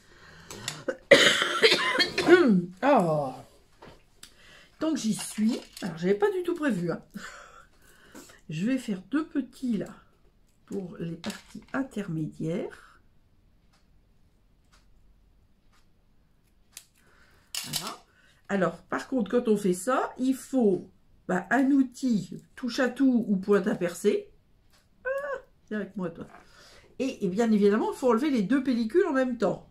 Oh. Donc j'y suis, alors j'avais pas du tout prévu, hein. Je vais faire deux petits là pour les parties intermédiaires. Voilà. Alors, par contre, quand on fait ça, il faut un outil touche à tout ou pointe à percer. Ah, viens avec moi, toi. Et bien évidemment, il faut enlever les deux pellicules en même temps.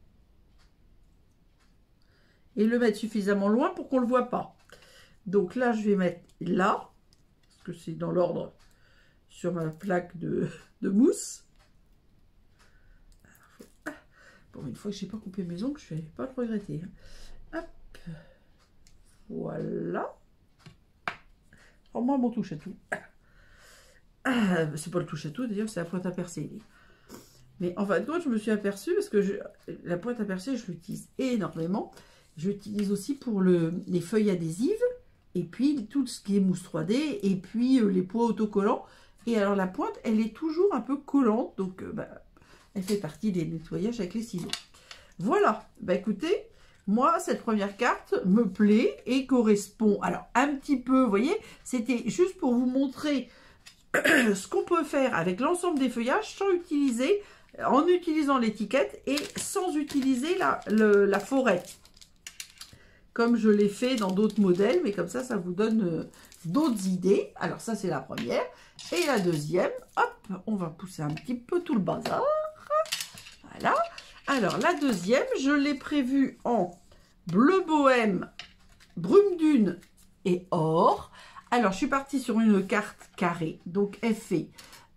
Et le mettre suffisamment loin pour qu'on ne le voit pas. Donc là, je vais mettre là. Que c'est dans l'ordre sur ma plaque de mousse. Bon, une fois que je n'ai pas coupé mes ongles, je ne vais pas le regretter. Hop. Voilà. Oh, moi, mon touche à tout. C'est pas le touche à tout, d'ailleurs, c'est la pointe à percer. Mais en fin de compte, je me suis aperçue, parce que la pointe à percer, je l'utilise énormément. Je l'utilise aussi pour les feuilles adhésives. Et puis, tout ce qui est mousse 3D, et puis les poids autocollants. Et alors, la pointe, elle est toujours un peu collante. Donc, elle fait partie des nettoyages avec les ciseaux. Voilà. Écoutez, moi, cette première carte me plaît et correspond. Alors, un petit peu, vous voyez, c'était juste pour vous montrer ce qu'on peut faire avec l'ensemble des feuillages en utilisant l'étiquette et sans utiliser la forêt. Comme je l'ai fait dans d'autres modèles, mais comme ça, ça vous donne d'autres idées. Alors ça, c'est la première. Et la deuxième, hop, on va pousser un petit peu tout le bazar. Voilà. Alors, la deuxième, je l'ai prévue en bleu bohème, brume dune et or. Alors, je suis partie sur une carte carrée. Donc, elle fait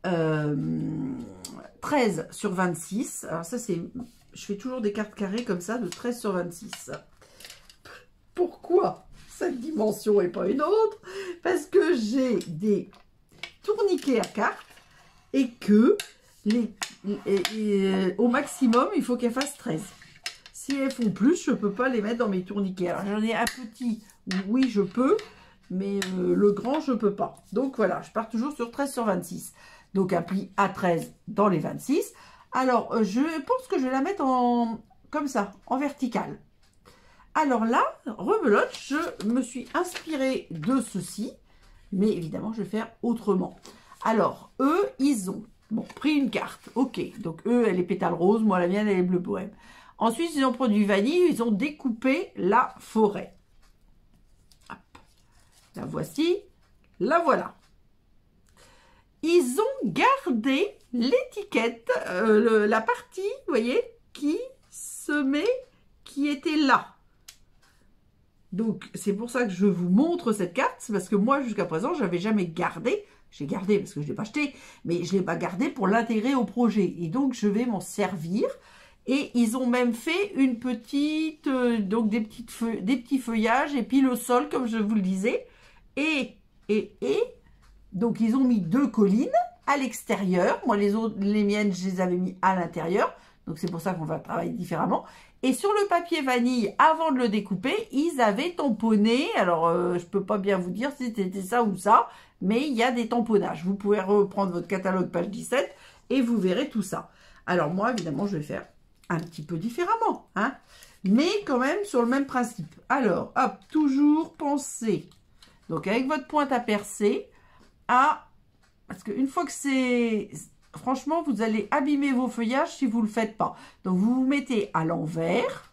13 sur 26. Alors ça, c'est... Je fais toujours des cartes carrées comme ça, de 13 sur 26. Pourquoi cette dimension et pas une autre? Parce que j'ai des tourniquets à cartes et que au maximum, il faut qu'elles fassent 13. Si elles font plus, je ne peux pas les mettre dans mes tourniquets. Alors, j'en ai un petit, oui, je peux, mais le grand, je ne peux pas. Donc, voilà, je pars toujours sur 13 sur 26. Donc, un pli à 13 dans les 26. Alors, je pense que je vais la mettre comme ça, en verticale. Alors là, rebelote, je me suis inspirée de ceci, mais évidemment, je vais faire autrement. Alors, eux, ils ont Bon, pris une carte, ok. Donc eux, elle est pétale rose, moi la mienne, elle est bleu bohème. Ensuite, ils ont produit vanille, ils ont découpé la forêt. Hop. La voici, la voilà. Ils ont gardé l'étiquette, la partie, vous voyez, qui était là. Donc, c'est pour ça que je vous montre cette carte, parce que moi, jusqu'à présent, je n'avais jamais gardé. J'ai gardé parce que je ne l'ai pas acheté, mais je ne l'ai pas gardé pour l'intégrer au projet. Et donc, je vais m'en servir. Et ils ont même fait une petite, donc des petits feuillages, et puis le sol, comme je vous le disais. Et, donc, ils ont mis 2 collines à l'extérieur. Moi, les miennes, je les avais mis à l'intérieur. Donc, c'est pour ça qu'on va travailler différemment. Et sur le papier vanille, avant de le découper, ils avaient tamponné. Alors, je ne peux pas bien vous dire si c'était ça ou ça, mais il y a des tamponnages. Vous pouvez reprendre votre catalogue page 17 et vous verrez tout ça. Alors, moi, évidemment, je vais faire un petit peu différemment, hein, mais quand même sur le même principe. Alors, hop, toujours penser. Donc, avec votre pointe à percer, parce qu'une fois que c'est... Franchement, vous allez abîmer vos feuillages si vous ne le faites pas. Donc, vous vous mettez à l'envers.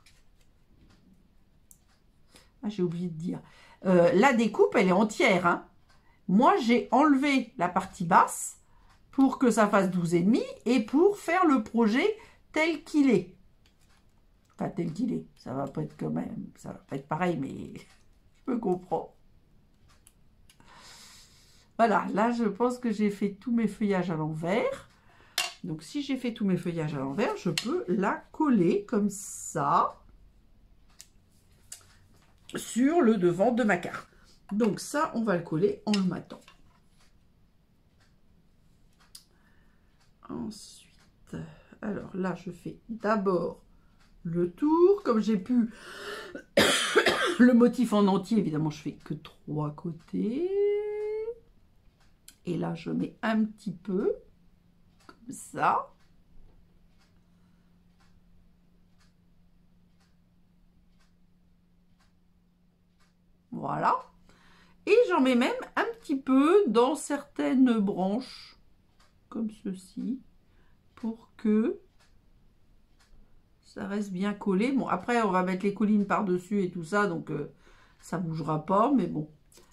Ah, j'ai oublié de dire. La découpe, elle est entière. Hein. Moi, j'ai enlevé la partie basse pour que ça fasse 12,5 et pour faire le projet tel qu'il est. Enfin, tel qu'il est. Ça va pas être quand même... Ça va pas être pareil, mais je me comprends. Voilà, là, je pense que j'ai fait tous mes feuillages à l'envers. Donc, si j'ai fait tous mes feuillages à l'envers, je peux la coller comme ça sur le devant de ma carte. Donc, ça, on va le coller en le matant. Ensuite, alors là, je fais d'abord le tour. Comme j'ai pu le motif en entier, évidemment, je fais que 3 côtés. Et là, je mets un petit peu, comme ça. Voilà. Et j'en mets même un petit peu dans certaines branches, comme ceci, pour que ça reste bien collé. Bon, après, on va mettre les collines par-dessus et tout ça, donc ça ne bougera pas, mais bon.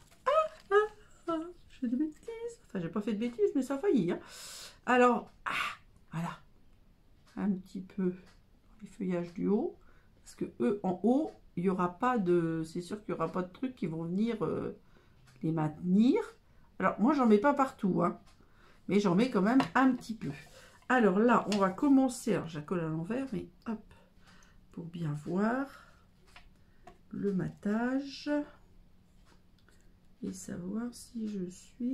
Je fais des bêtises. Enfin, j'ai pas fait de bêtises, mais ça a failli. Hein. Alors, voilà. Un petit peu les feuillages du haut. Parce que eux, en haut, il n'y aura pas de... C'est sûr qu'il n'y aura pas de trucs qui vont venir les maintenir. Alors, moi, j'en mets pas partout. Hein, mais j'en mets quand même un petit peu. Alors là, on va commencer. Alors, je la colle à l'envers, mais hop. Pour bien voir le matage. Et savoir si je suis...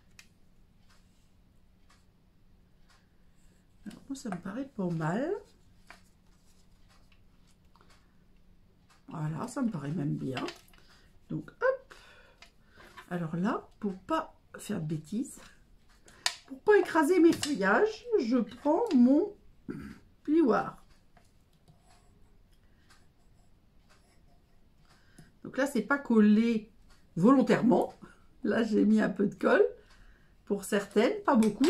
Alors, moi, ça me paraît pas mal. Voilà, ça me paraît même bien. Donc, hop. Alors là, pour pas faire de bêtises, pour pas écraser mes feuillages, je prends mon plioir. Donc là, c'est pas collé volontairement. Là, j'ai mis un peu de colle pour certaines, pas beaucoup,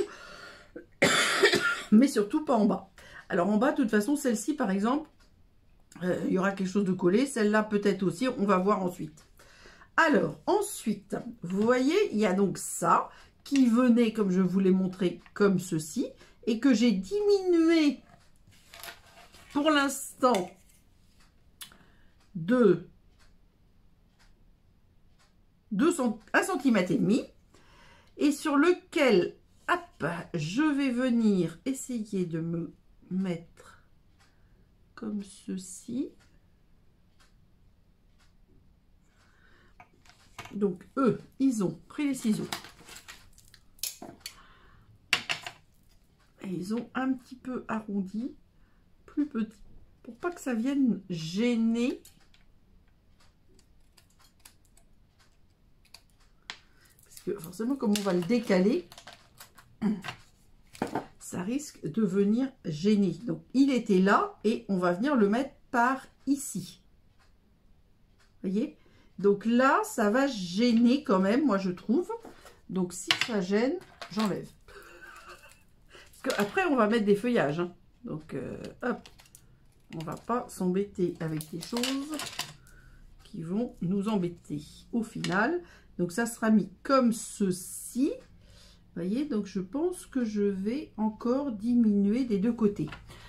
mais surtout pas en bas. Alors en bas, de toute façon, celle-ci, par exemple, il y aura quelque chose de collé. Celle-là, peut-être aussi, on va voir ensuite. Alors, ensuite, vous voyez, il y a donc ça qui venait, comme je vous l'ai montré, comme ceci, et que j'ai diminué pour l'instant de 1,5 cm, et sur lequel, hop, je vais venir essayer de me mettre comme ceci. Donc, eux, ils ont pris les ciseaux. Et ils ont un petit peu arrondi, plus petit, pour pas que ça vienne gêner. Parce que forcément, comme on va le décaler, ça risque de venir gêner. Donc, il était là et on va venir le mettre par ici. Vous voyez? Donc là, ça va gêner quand même, moi je trouve. Donc si ça gêne, j'enlève. qu'après, on va mettre des feuillages. Hein. Donc, hop, on va pas s'embêter avec des choses qui vont nous embêter au final. Donc, ça sera mis comme ceci. Vous voyez, donc je pense que je vais encore diminuer des deux côtés.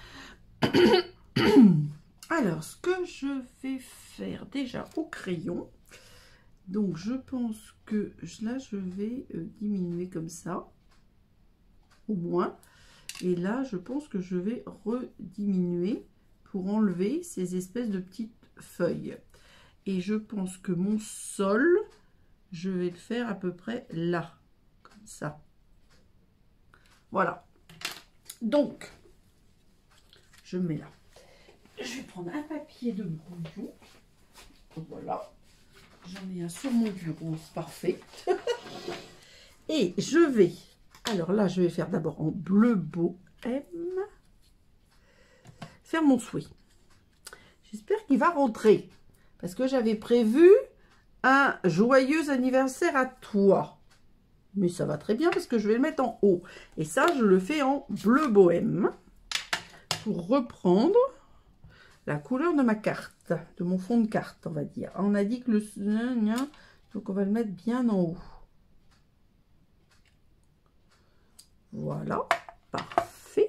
Alors, ce que je vais faire déjà au crayon, donc je pense que là, je vais diminuer comme ça, au moins. Et là, je pense que je vais rediminuer pour enlever ces espèces de petites feuilles. Et je pense que mon sol, je vais le faire à peu près là, comme ça. Voilà. Donc, je mets là. Je vais prendre un papier de brouillon. Voilà. J'en ai un sur mon bureau. Parfait. Et je vais... Alors là, je vais faire d'abord en bleu bohème. Faire mon souhait. J'espère qu'il va rentrer. Parce que j'avais prévu un joyeux anniversaire à toi. Mais ça va très bien parce que je vais le mettre en haut. Et ça, je le fais en bleu bohème. Pour reprendre la couleur de ma carte. De mon fond de carte, on va dire. On a dit que le... Donc, on va le mettre bien en haut. Voilà. Parfait.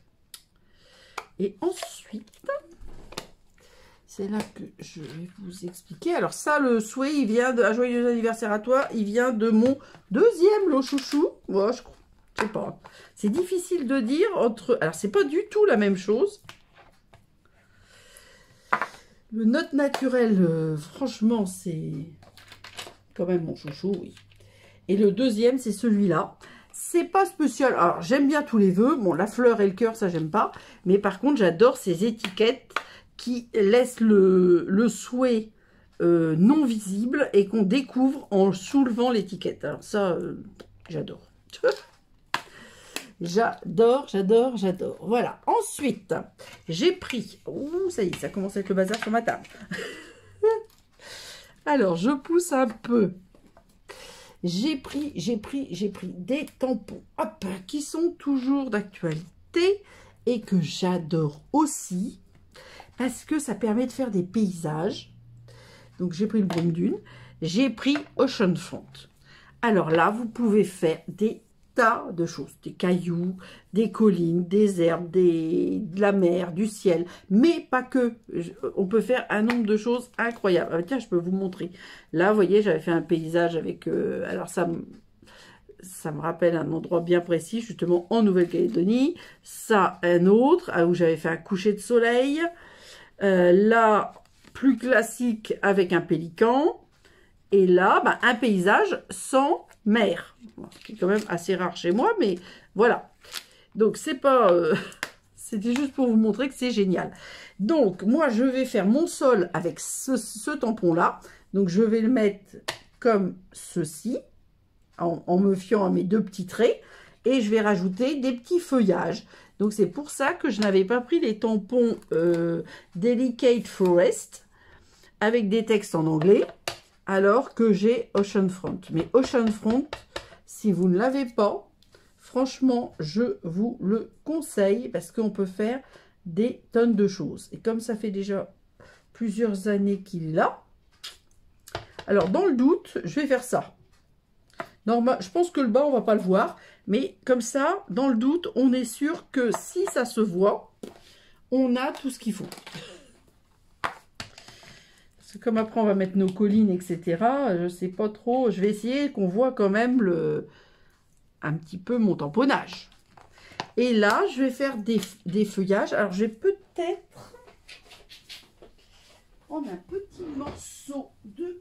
Et ensuite... C'est là que je vais vous expliquer. Alors ça, le souhait, il vient de... Un joyeux anniversaire à toi. Il vient de mon deuxième lot chouchou. Ouais, je sais pas. C'est difficile de dire entre... Alors, c'est pas du tout la même chose. Le note naturel, franchement, c'est quand même mon chouchou, oui. Et le deuxième, c'est celui-là. C'est pas spécial. Alors, j'aime bien tous les vœux. Bon, la fleur et le cœur, ça, j'aime pas. Mais par contre, j'adore ces étiquettes qui laisse le souhait non visible et qu'on découvre en soulevant l'étiquette. Alors ça, j'adore. J'adore, j'adore, j'adore. Voilà. Ensuite, j'ai pris... Ouh, ça y est, ça commence à être le bazar sur ma table. Alors, je pousse un peu. J'ai pris des tampons, hop, qui sont toujours d'actualité et que j'adore aussi. Parce que ça permet de faire des paysages. Donc, j'ai pris le Brume Dune. J'ai pris Ocean Front. Alors là, vous pouvez faire des tas de choses. Des cailloux, des collines, des herbes, de la mer, du ciel. Mais pas que. On peut faire un nombre de choses incroyables. Ah, tiens, je peux vous montrer. Là, vous voyez, j'avais fait un paysage avec... alors, ça me rappelle un endroit bien précis, justement, en Nouvelle-Calédonie. Ça, un autre, où j'avais fait un coucher de soleil. Là, plus classique avec un pélican. Et là, bah, un paysage sans mer. Ce qui est quand même assez rare chez moi, mais voilà. Donc, c'est pas... C'était juste pour vous montrer que c'est génial. Donc, moi, je vais faire mon sol avec ce tampon-là. Donc, je vais le mettre comme ceci, en me fiant à mes deux petits traits. Et je vais rajouter des petits feuillages. Donc, c'est pour ça que je n'avais pas pris les tampons Delicate Forest avec des textes en anglais, alors que j'ai Ocean Front. Mais Ocean Front, si vous ne l'avez pas, franchement, je vous le conseille parce qu'on peut faire des tonnes de choses. Et comme ça fait déjà plusieurs années qu'il est là, alors dans le doute, je vais faire ça. Normal, je pense que le bas, on va pas le voir. Mais comme ça, dans le doute, on est sûr que si ça se voit, on a tout ce qu'il faut. Parce que comme après, on va mettre nos collines, etc. Je sais pas trop. Je vais essayer qu'on voit quand même un petit peu mon tamponnage. Et là, je vais faire des feuillages. Alors, je vais peut-être prendre un petit morceau de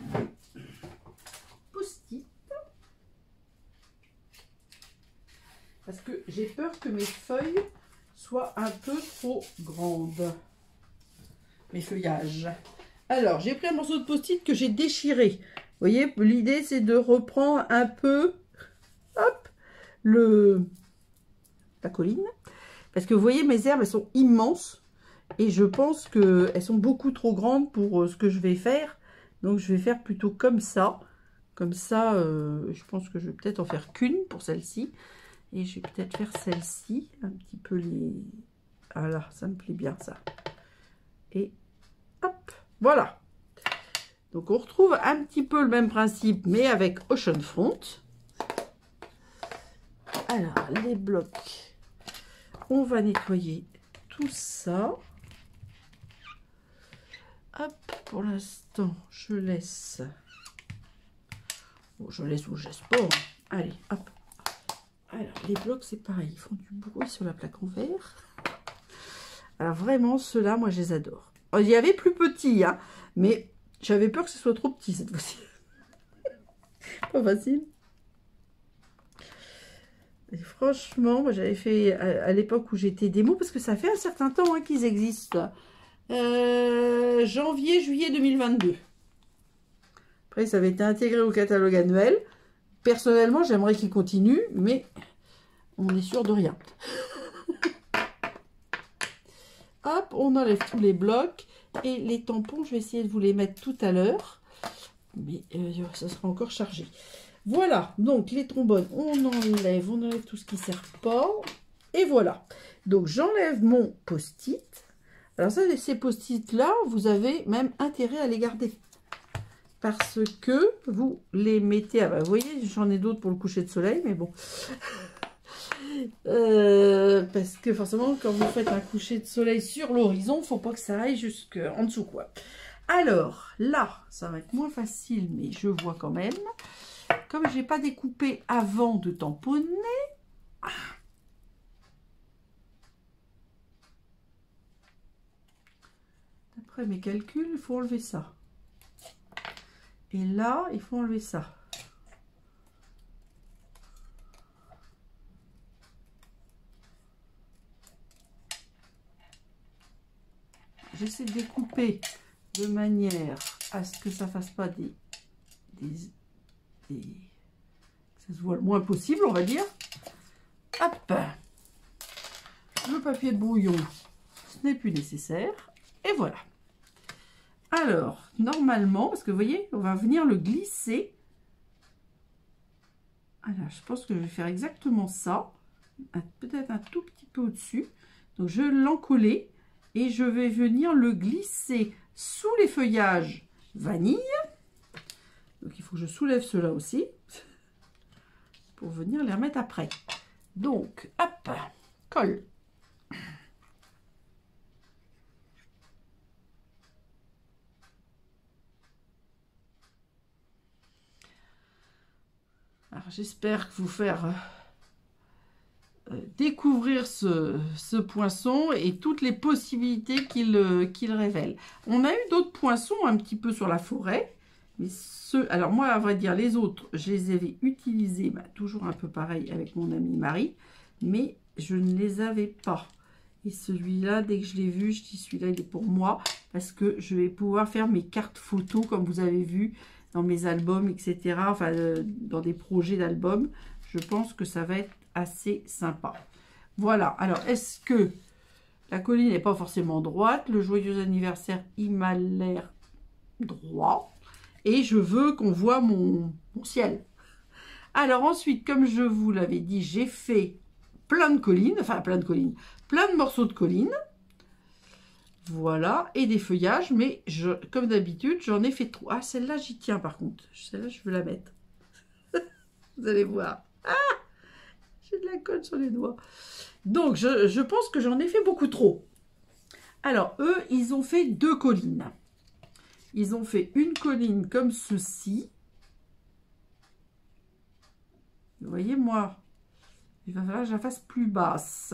post-it. Parce que j'ai peur que mes feuilles soient un peu trop grandes. Mes feuillages. Alors, j'ai pris un morceau de post-it que j'ai déchiré. Vous voyez, l'idée, c'est de reprendre un peu, hop, la colline. Parce que vous voyez, mes herbes, elles sont immenses. Et je pense qu'elles sont beaucoup trop grandes pour ce que je vais faire. Donc, je vais faire plutôt comme ça. Comme ça, je pense que je vais peut-être en faire qu'une pour celle-ci. Et je vais peut-être faire celle-ci, un petit peu les... Ah là, ça me plaît bien ça. Et hop, voilà. Donc on retrouve un petit peu le même principe, mais avec Ocean Front. Alors, les blocs, on va nettoyer tout ça. Hop, pour l'instant, je laisse. Bon, je laisse ou je laisse pas. Hein. Allez, hop. Alors, les blocs, c'est pareil, ils font du bruit sur la plaque en verre. Alors, vraiment, ceux-là, moi, je les adore. Alors, il y avait plus petit, hein, mais j'avais peur que ce soit trop petit cette fois-ci. Pas facile. Et franchement, moi, j'avais fait à l'époque où j'étais démo, parce que ça fait un certain temps hein, qu'ils existent. Janvier, juillet 2022. Après, ça avait été intégré au catalogue annuel. Personnellement, j'aimerais qu'il continue, mais on est sûr de rien. Hop, on enlève tous les blocs. Et les tampons, je vais essayer de vous les mettre tout à l'heure. Mais ça sera encore chargé. Voilà, donc les trombones, on enlève tout ce qui ne sert pas. Et voilà. Donc, j'enlève mon post-it. Alors ça, ces post-it là, vous avez même intérêt à les garder. Parce que vous les mettez... Ah bah, vous voyez, j'en ai d'autres pour le coucher de soleil, mais bon. Parce que forcément, quand vous faites un coucher de soleil sur l'horizon, il ne faut pas que ça aille jusqu'en dessous, quoi. Alors, là, ça va être moins facile, mais je vois quand même. Comme je n'ai pas découpé avant de tamponner... D'après mes calculs, il faut enlever ça. Et là, il faut enlever ça. J'essaie de découper de manière à ce que ça ne fasse pas que ça se voit le moins possible, on va dire. Hop. Le papier de brouillon, ce n'est plus nécessaire. Et voilà. Alors, normalement, parce que vous voyez, on va venir le glisser. Alors, je pense que je vais faire exactement ça. Peut-être un tout petit peu au-dessus. Donc, je vais l'encoller et je vais venir le glisser sous les feuillages vanille. Donc, il faut que je soulève ceux-là aussi pour venir les remettre après. Donc, hop, colle. Alors, j'espère que vous faire découvrir ce poinçon et toutes les possibilités qu'il révèle. On a eu d'autres poinçons un petit peu sur la forêt, mais alors moi, à vrai dire, les autres, je les avais utilisés, toujours un peu pareil avec mon amie Marie, mais je ne les avais pas. Et celui-là, dès que je l'ai vu, je dis celui-là, il est pour moi, parce que je vais pouvoir faire mes cartes photos, comme vous avez vu, dans mes albums, etc. Enfin, dans des projets d'albums. Je pense que ça va être assez sympa. Voilà. Alors, est-ce que la colline n'est pas forcément droite? Le joyeux anniversaire, il m'a l'air droit. Et je veux qu'on voit mon ciel. Alors ensuite, comme je vous l'avais dit, j'ai fait plein de collines. Enfin, plein de morceaux de collines. Voilà, et des feuillages, mais comme d'habitude, j'en ai fait trop. Ah, celle-là, j'y tiens par contre. Celle-là, je veux la mettre. Vous allez voir. Ah, j'ai de la colle sur les doigts. Donc, je pense que j'en ai fait beaucoup trop. Alors, eux, ils ont fait 2 collines. Ils ont fait une colline comme ceci. Vous voyez, moi, il va falloir que je la fasse plus basse.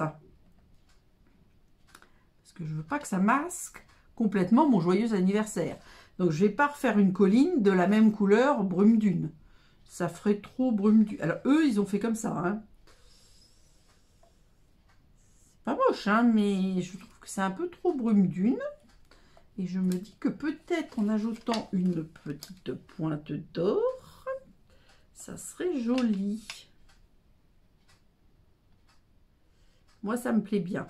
Que je ne veux pas que ça masque complètement mon joyeux anniversaire. Donc, je ne vais pas refaire une colline de la même couleur brume dune. Ça ferait trop brume dune. Alors, eux, ils ont fait comme ça. Hein. C'est pas moche, hein, mais je trouve que c'est un peu trop brume dune. Et je me dis que peut-être en ajoutant une petite pointe d'or, ça serait joli. Moi, ça me plaît bien.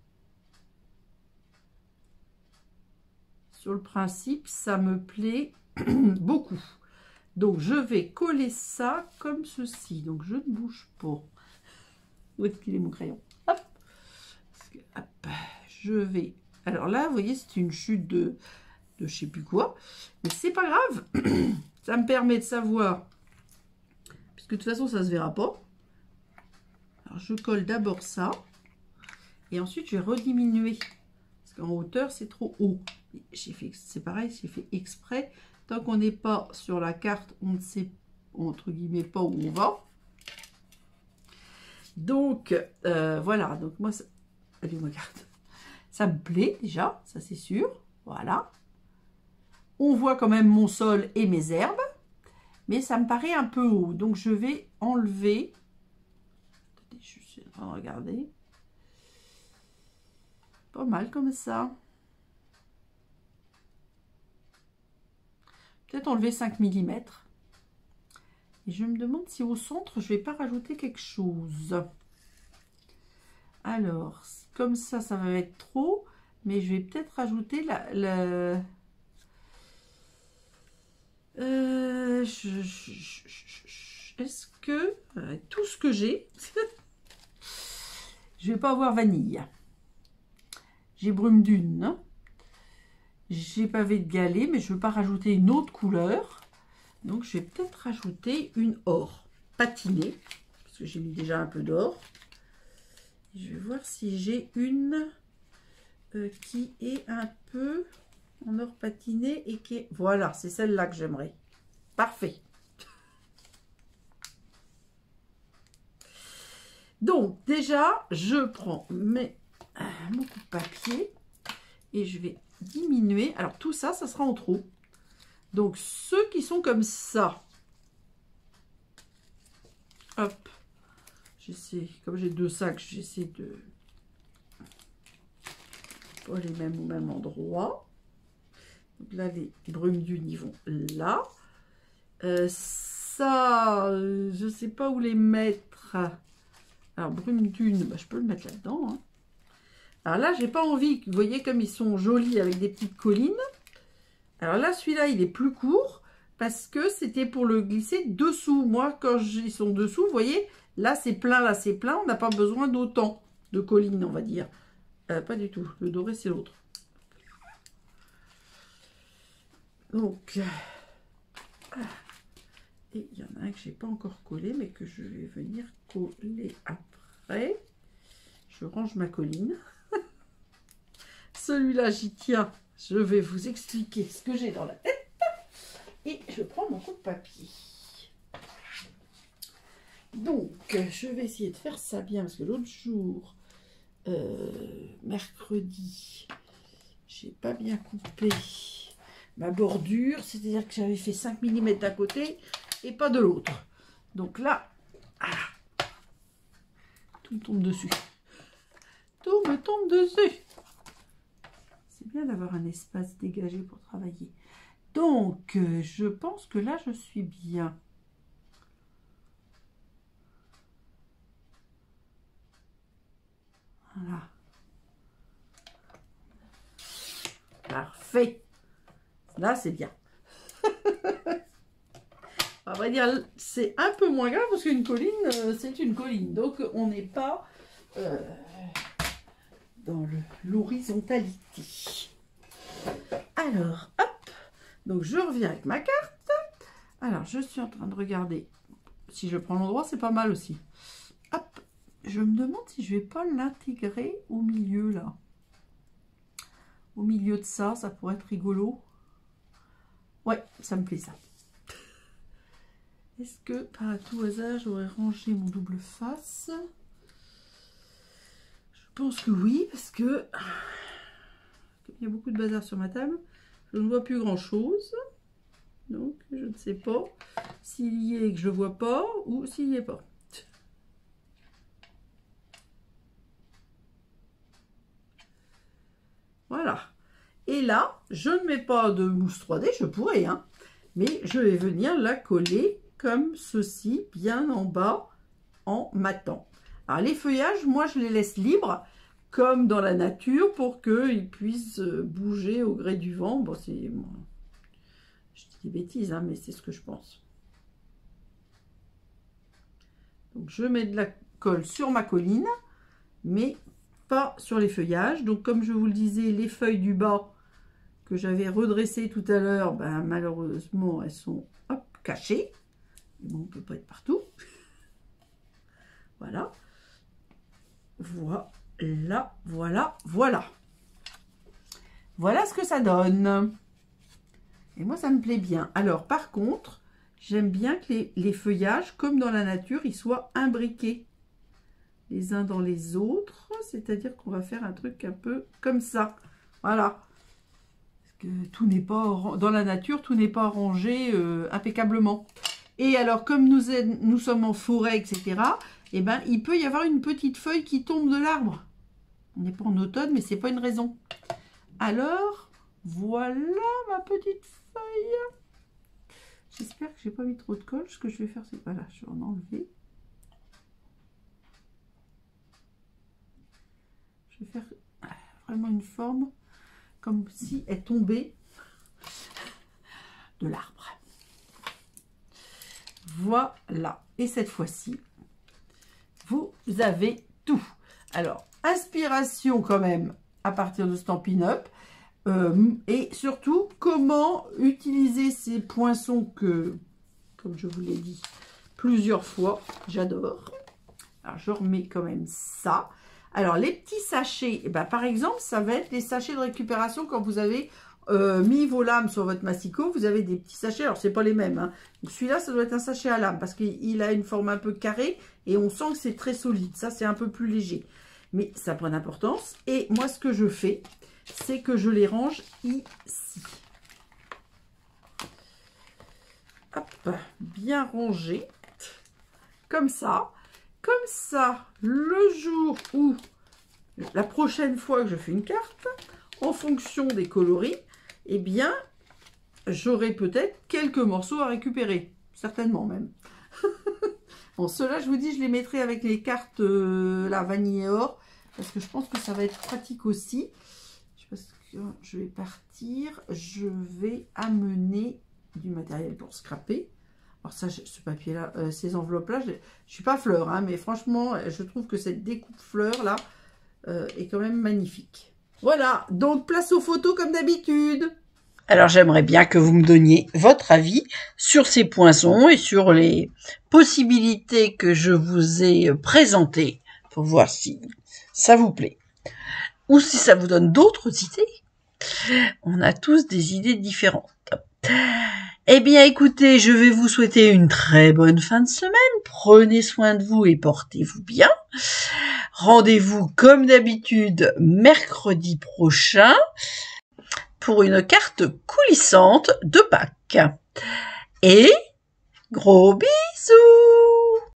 Sur le principe, ça me plaît beaucoup. Donc, je vais coller ça comme ceci. Donc, je ne bouge pas. Où est-ce qu'il est mon crayon? Hop. Hop. Je vais... Alors là, vous voyez, c'est une chute de je sais plus quoi. Mais c'est pas grave. Ça me permet de savoir... Puisque de toute façon, ça se verra pas. Alors, je colle d'abord ça. Et ensuite, je vais rediminuer. Parce qu'en hauteur, c'est trop haut. C'est pareil, j'ai fait exprès. Tant qu'on n'est pas sur la carte, on ne sait, entre guillemets, pas où on va. Donc, voilà. Donc, moi, allez, ma carte. Ça me plaît, déjà. Ça, c'est sûr. Voilà. On voit quand même mon sol et mes herbes. Mais ça me paraît un peu haut. Donc, je vais enlever. Attendez, je suis en train de regarder. Pas mal comme ça. Peut-être enlever 5 mm. Et je me demande si au centre, je ne vais pas rajouter quelque chose. Alors, comme ça va être trop. Mais je vais peut-être rajouter est-ce que... tout ce que j'ai... je vais pas avoir vanille. J'ai brume dune. J'ai pavé de Galets, mais je ne veux pas rajouter une autre couleur. Donc, je vais peut-être rajouter une or patinée. Parce que j'ai mis déjà un peu d'or. Je vais voir si j'ai une qui est un peu en or patiné et qui est... Voilà, c'est celle-là que j'aimerais. Parfait. Donc, déjà, je prends mon coup de papier et je vais diminuer. Alors, tout ça, ça sera en trop. Donc, ceux qui sont comme ça, hop, j'essaie, comme j'ai 2 sacs, j'essaie de pas les mêmes au même endroit. Donc là, les brumes dune, ils vont là. Ça, je sais pas où les mettre. Alors, brume dune, bah, je peux le mettre là-dedans. Hein. Alors là, j'ai pas envie, vous voyez comme ils sont jolis avec des petites collines. Alors là, celui-là, il est plus court parce que c'était pour le glisser dessous. Moi, quand ils sont dessous, vous voyez, là, c'est plein, là, c'est plein. On n'a pas besoin d'autant de collines, on va dire. Pas du tout. Le doré, c'est l'autre. Donc, et il y en a un que j'ai pas encore collé, mais que je vais venir coller après. Je range ma colline. Celui-là, j'y tiens. Je vais vous expliquer ce que j'ai dans la tête. Et je prends mon coup de papier. Donc, je vais essayer de faire ça bien. Parce que l'autre jour, mercredi, j'ai pas bien coupé ma bordure. C'est-à-dire que j'avais fait 5 mm d'un côté et pas de l'autre. Donc là, voilà. Tout me tombe dessus. Tout me tombe dessus. C'est bien d'avoir un espace dégagé pour travailler. Donc, je pense que là, je suis bien. Voilà. Parfait. Là, c'est bien. On va dire, c'est un peu moins grave parce qu'une colline, c'est une colline. Donc, on n'est pas dans l'horizontalité. Alors, hop. Donc, je reviens avec ma carte. Alors, je suis en train de regarder. Si je prends l'endroit, c'est pas mal aussi. Hop. Je me demande si je vais pas l'intégrer au milieu, là. Au milieu de ça, ça pourrait être rigolo. Ouais, ça me plaît, ça. Est-ce que, par tout hasard, j'aurais rangé mon double face? Je pense que oui, parce que... Comme il y a beaucoup de bazar sur ma table, je ne vois plus grand-chose. Donc, je ne sais pas s'il y est et que je ne vois pas, ou s'il n'y est pas. Voilà. Et là, je ne mets pas de mousse 3D, je pourrais, hein, mais je vais venir la coller comme ceci, bien en bas, en matant. Alors, les feuillages, moi, je les laisse libres, comme dans la nature, pour qu'ils puissent bouger au gré du vent. Bon, c'est... Je dis des bêtises, hein, mais c'est ce que je pense. Donc, je mets de la colle sur ma colline, mais pas sur les feuillages. Donc comme je vous le disais, les feuilles du bas que j'avais redressées tout à l'heure, ben, malheureusement elles sont hop, cachées. Bon, on ne peut pas être partout. Voilà. Voilà, voilà, voilà. Voilà ce que ça donne. Et moi, ça me plaît bien. Alors, par contre, j'aime bien que les feuillages, comme dans la nature, ils soient imbriqués les uns dans les autres. C'est-à-dire qu'on va faire un truc un peu comme ça. Voilà. Parce que tout n'est pas... Dans la nature, tout n'est pas rangé impeccablement. Et alors, comme nous sommes en forêt, etc., eh ben, il peut y avoir une petite feuille qui tombe de l'arbre. On n'est pas en automne, mais c'est pas une raison. Alors, voilà ma petite feuille. J'espère que j'ai pas mis trop de colle. Ce que je vais faire, c'est... Voilà, je vais en enlever. Je vais faire vraiment une forme comme si elle tombait de l'arbre. Voilà. Et cette fois-ci, vous avez tout. Alors, inspiration quand même à partir de Stampin' Up. Et surtout, comment utiliser ces poinçons que, comme je vous l'ai dit plusieurs fois, j'adore. Alors, je remets quand même ça. Alors, les petits sachets, eh ben, par exemple, ça va être les sachets de récupération quand vous avez mis vos lames sur votre massicot. Vous avez des petits sachets, alors c'est pas les mêmes. Hein. Celui-là, ça doit être un sachet à lame parce qu'il a une forme un peu carrée et on sent que c'est très solide. Ça, c'est un peu plus léger. Mais ça prend d'importance. Et moi, ce que je fais, c'est que je les range ici. Hop, bien rangé. Comme ça. Comme ça, le jour où, la prochaine fois que je fais une carte, en fonction des coloris, eh bien, j'aurai peut-être quelques morceaux à récupérer. Certainement même. Bon, ceux-là, je vous dis, je les mettrai avec les cartes la vanille et or, parce que je pense que ça va être pratique aussi. Parce que je vais partir, je vais amener du matériel pour scraper. Alors ça, ce papier-là, ces enveloppes-là, je ne suis pas fleur, hein, mais franchement, je trouve que cette découpe fleur là est quand même magnifique. Voilà, donc place aux photos comme d'habitude. Alors j'aimerais bien que vous me donniez votre avis sur ces poinçons et sur les possibilités que je vous ai présentées pour voir si ça vous plaît. Ou si ça vous donne d'autres idées. On a tous des idées différentes. Eh bien, écoutez, je vais vous souhaiter une très bonne fin de semaine. Prenez soin de vous et portez-vous bien. Rendez-vous, comme d'habitude, mercredi prochain pour une carte coulissante de Pâques. Et gros bisous!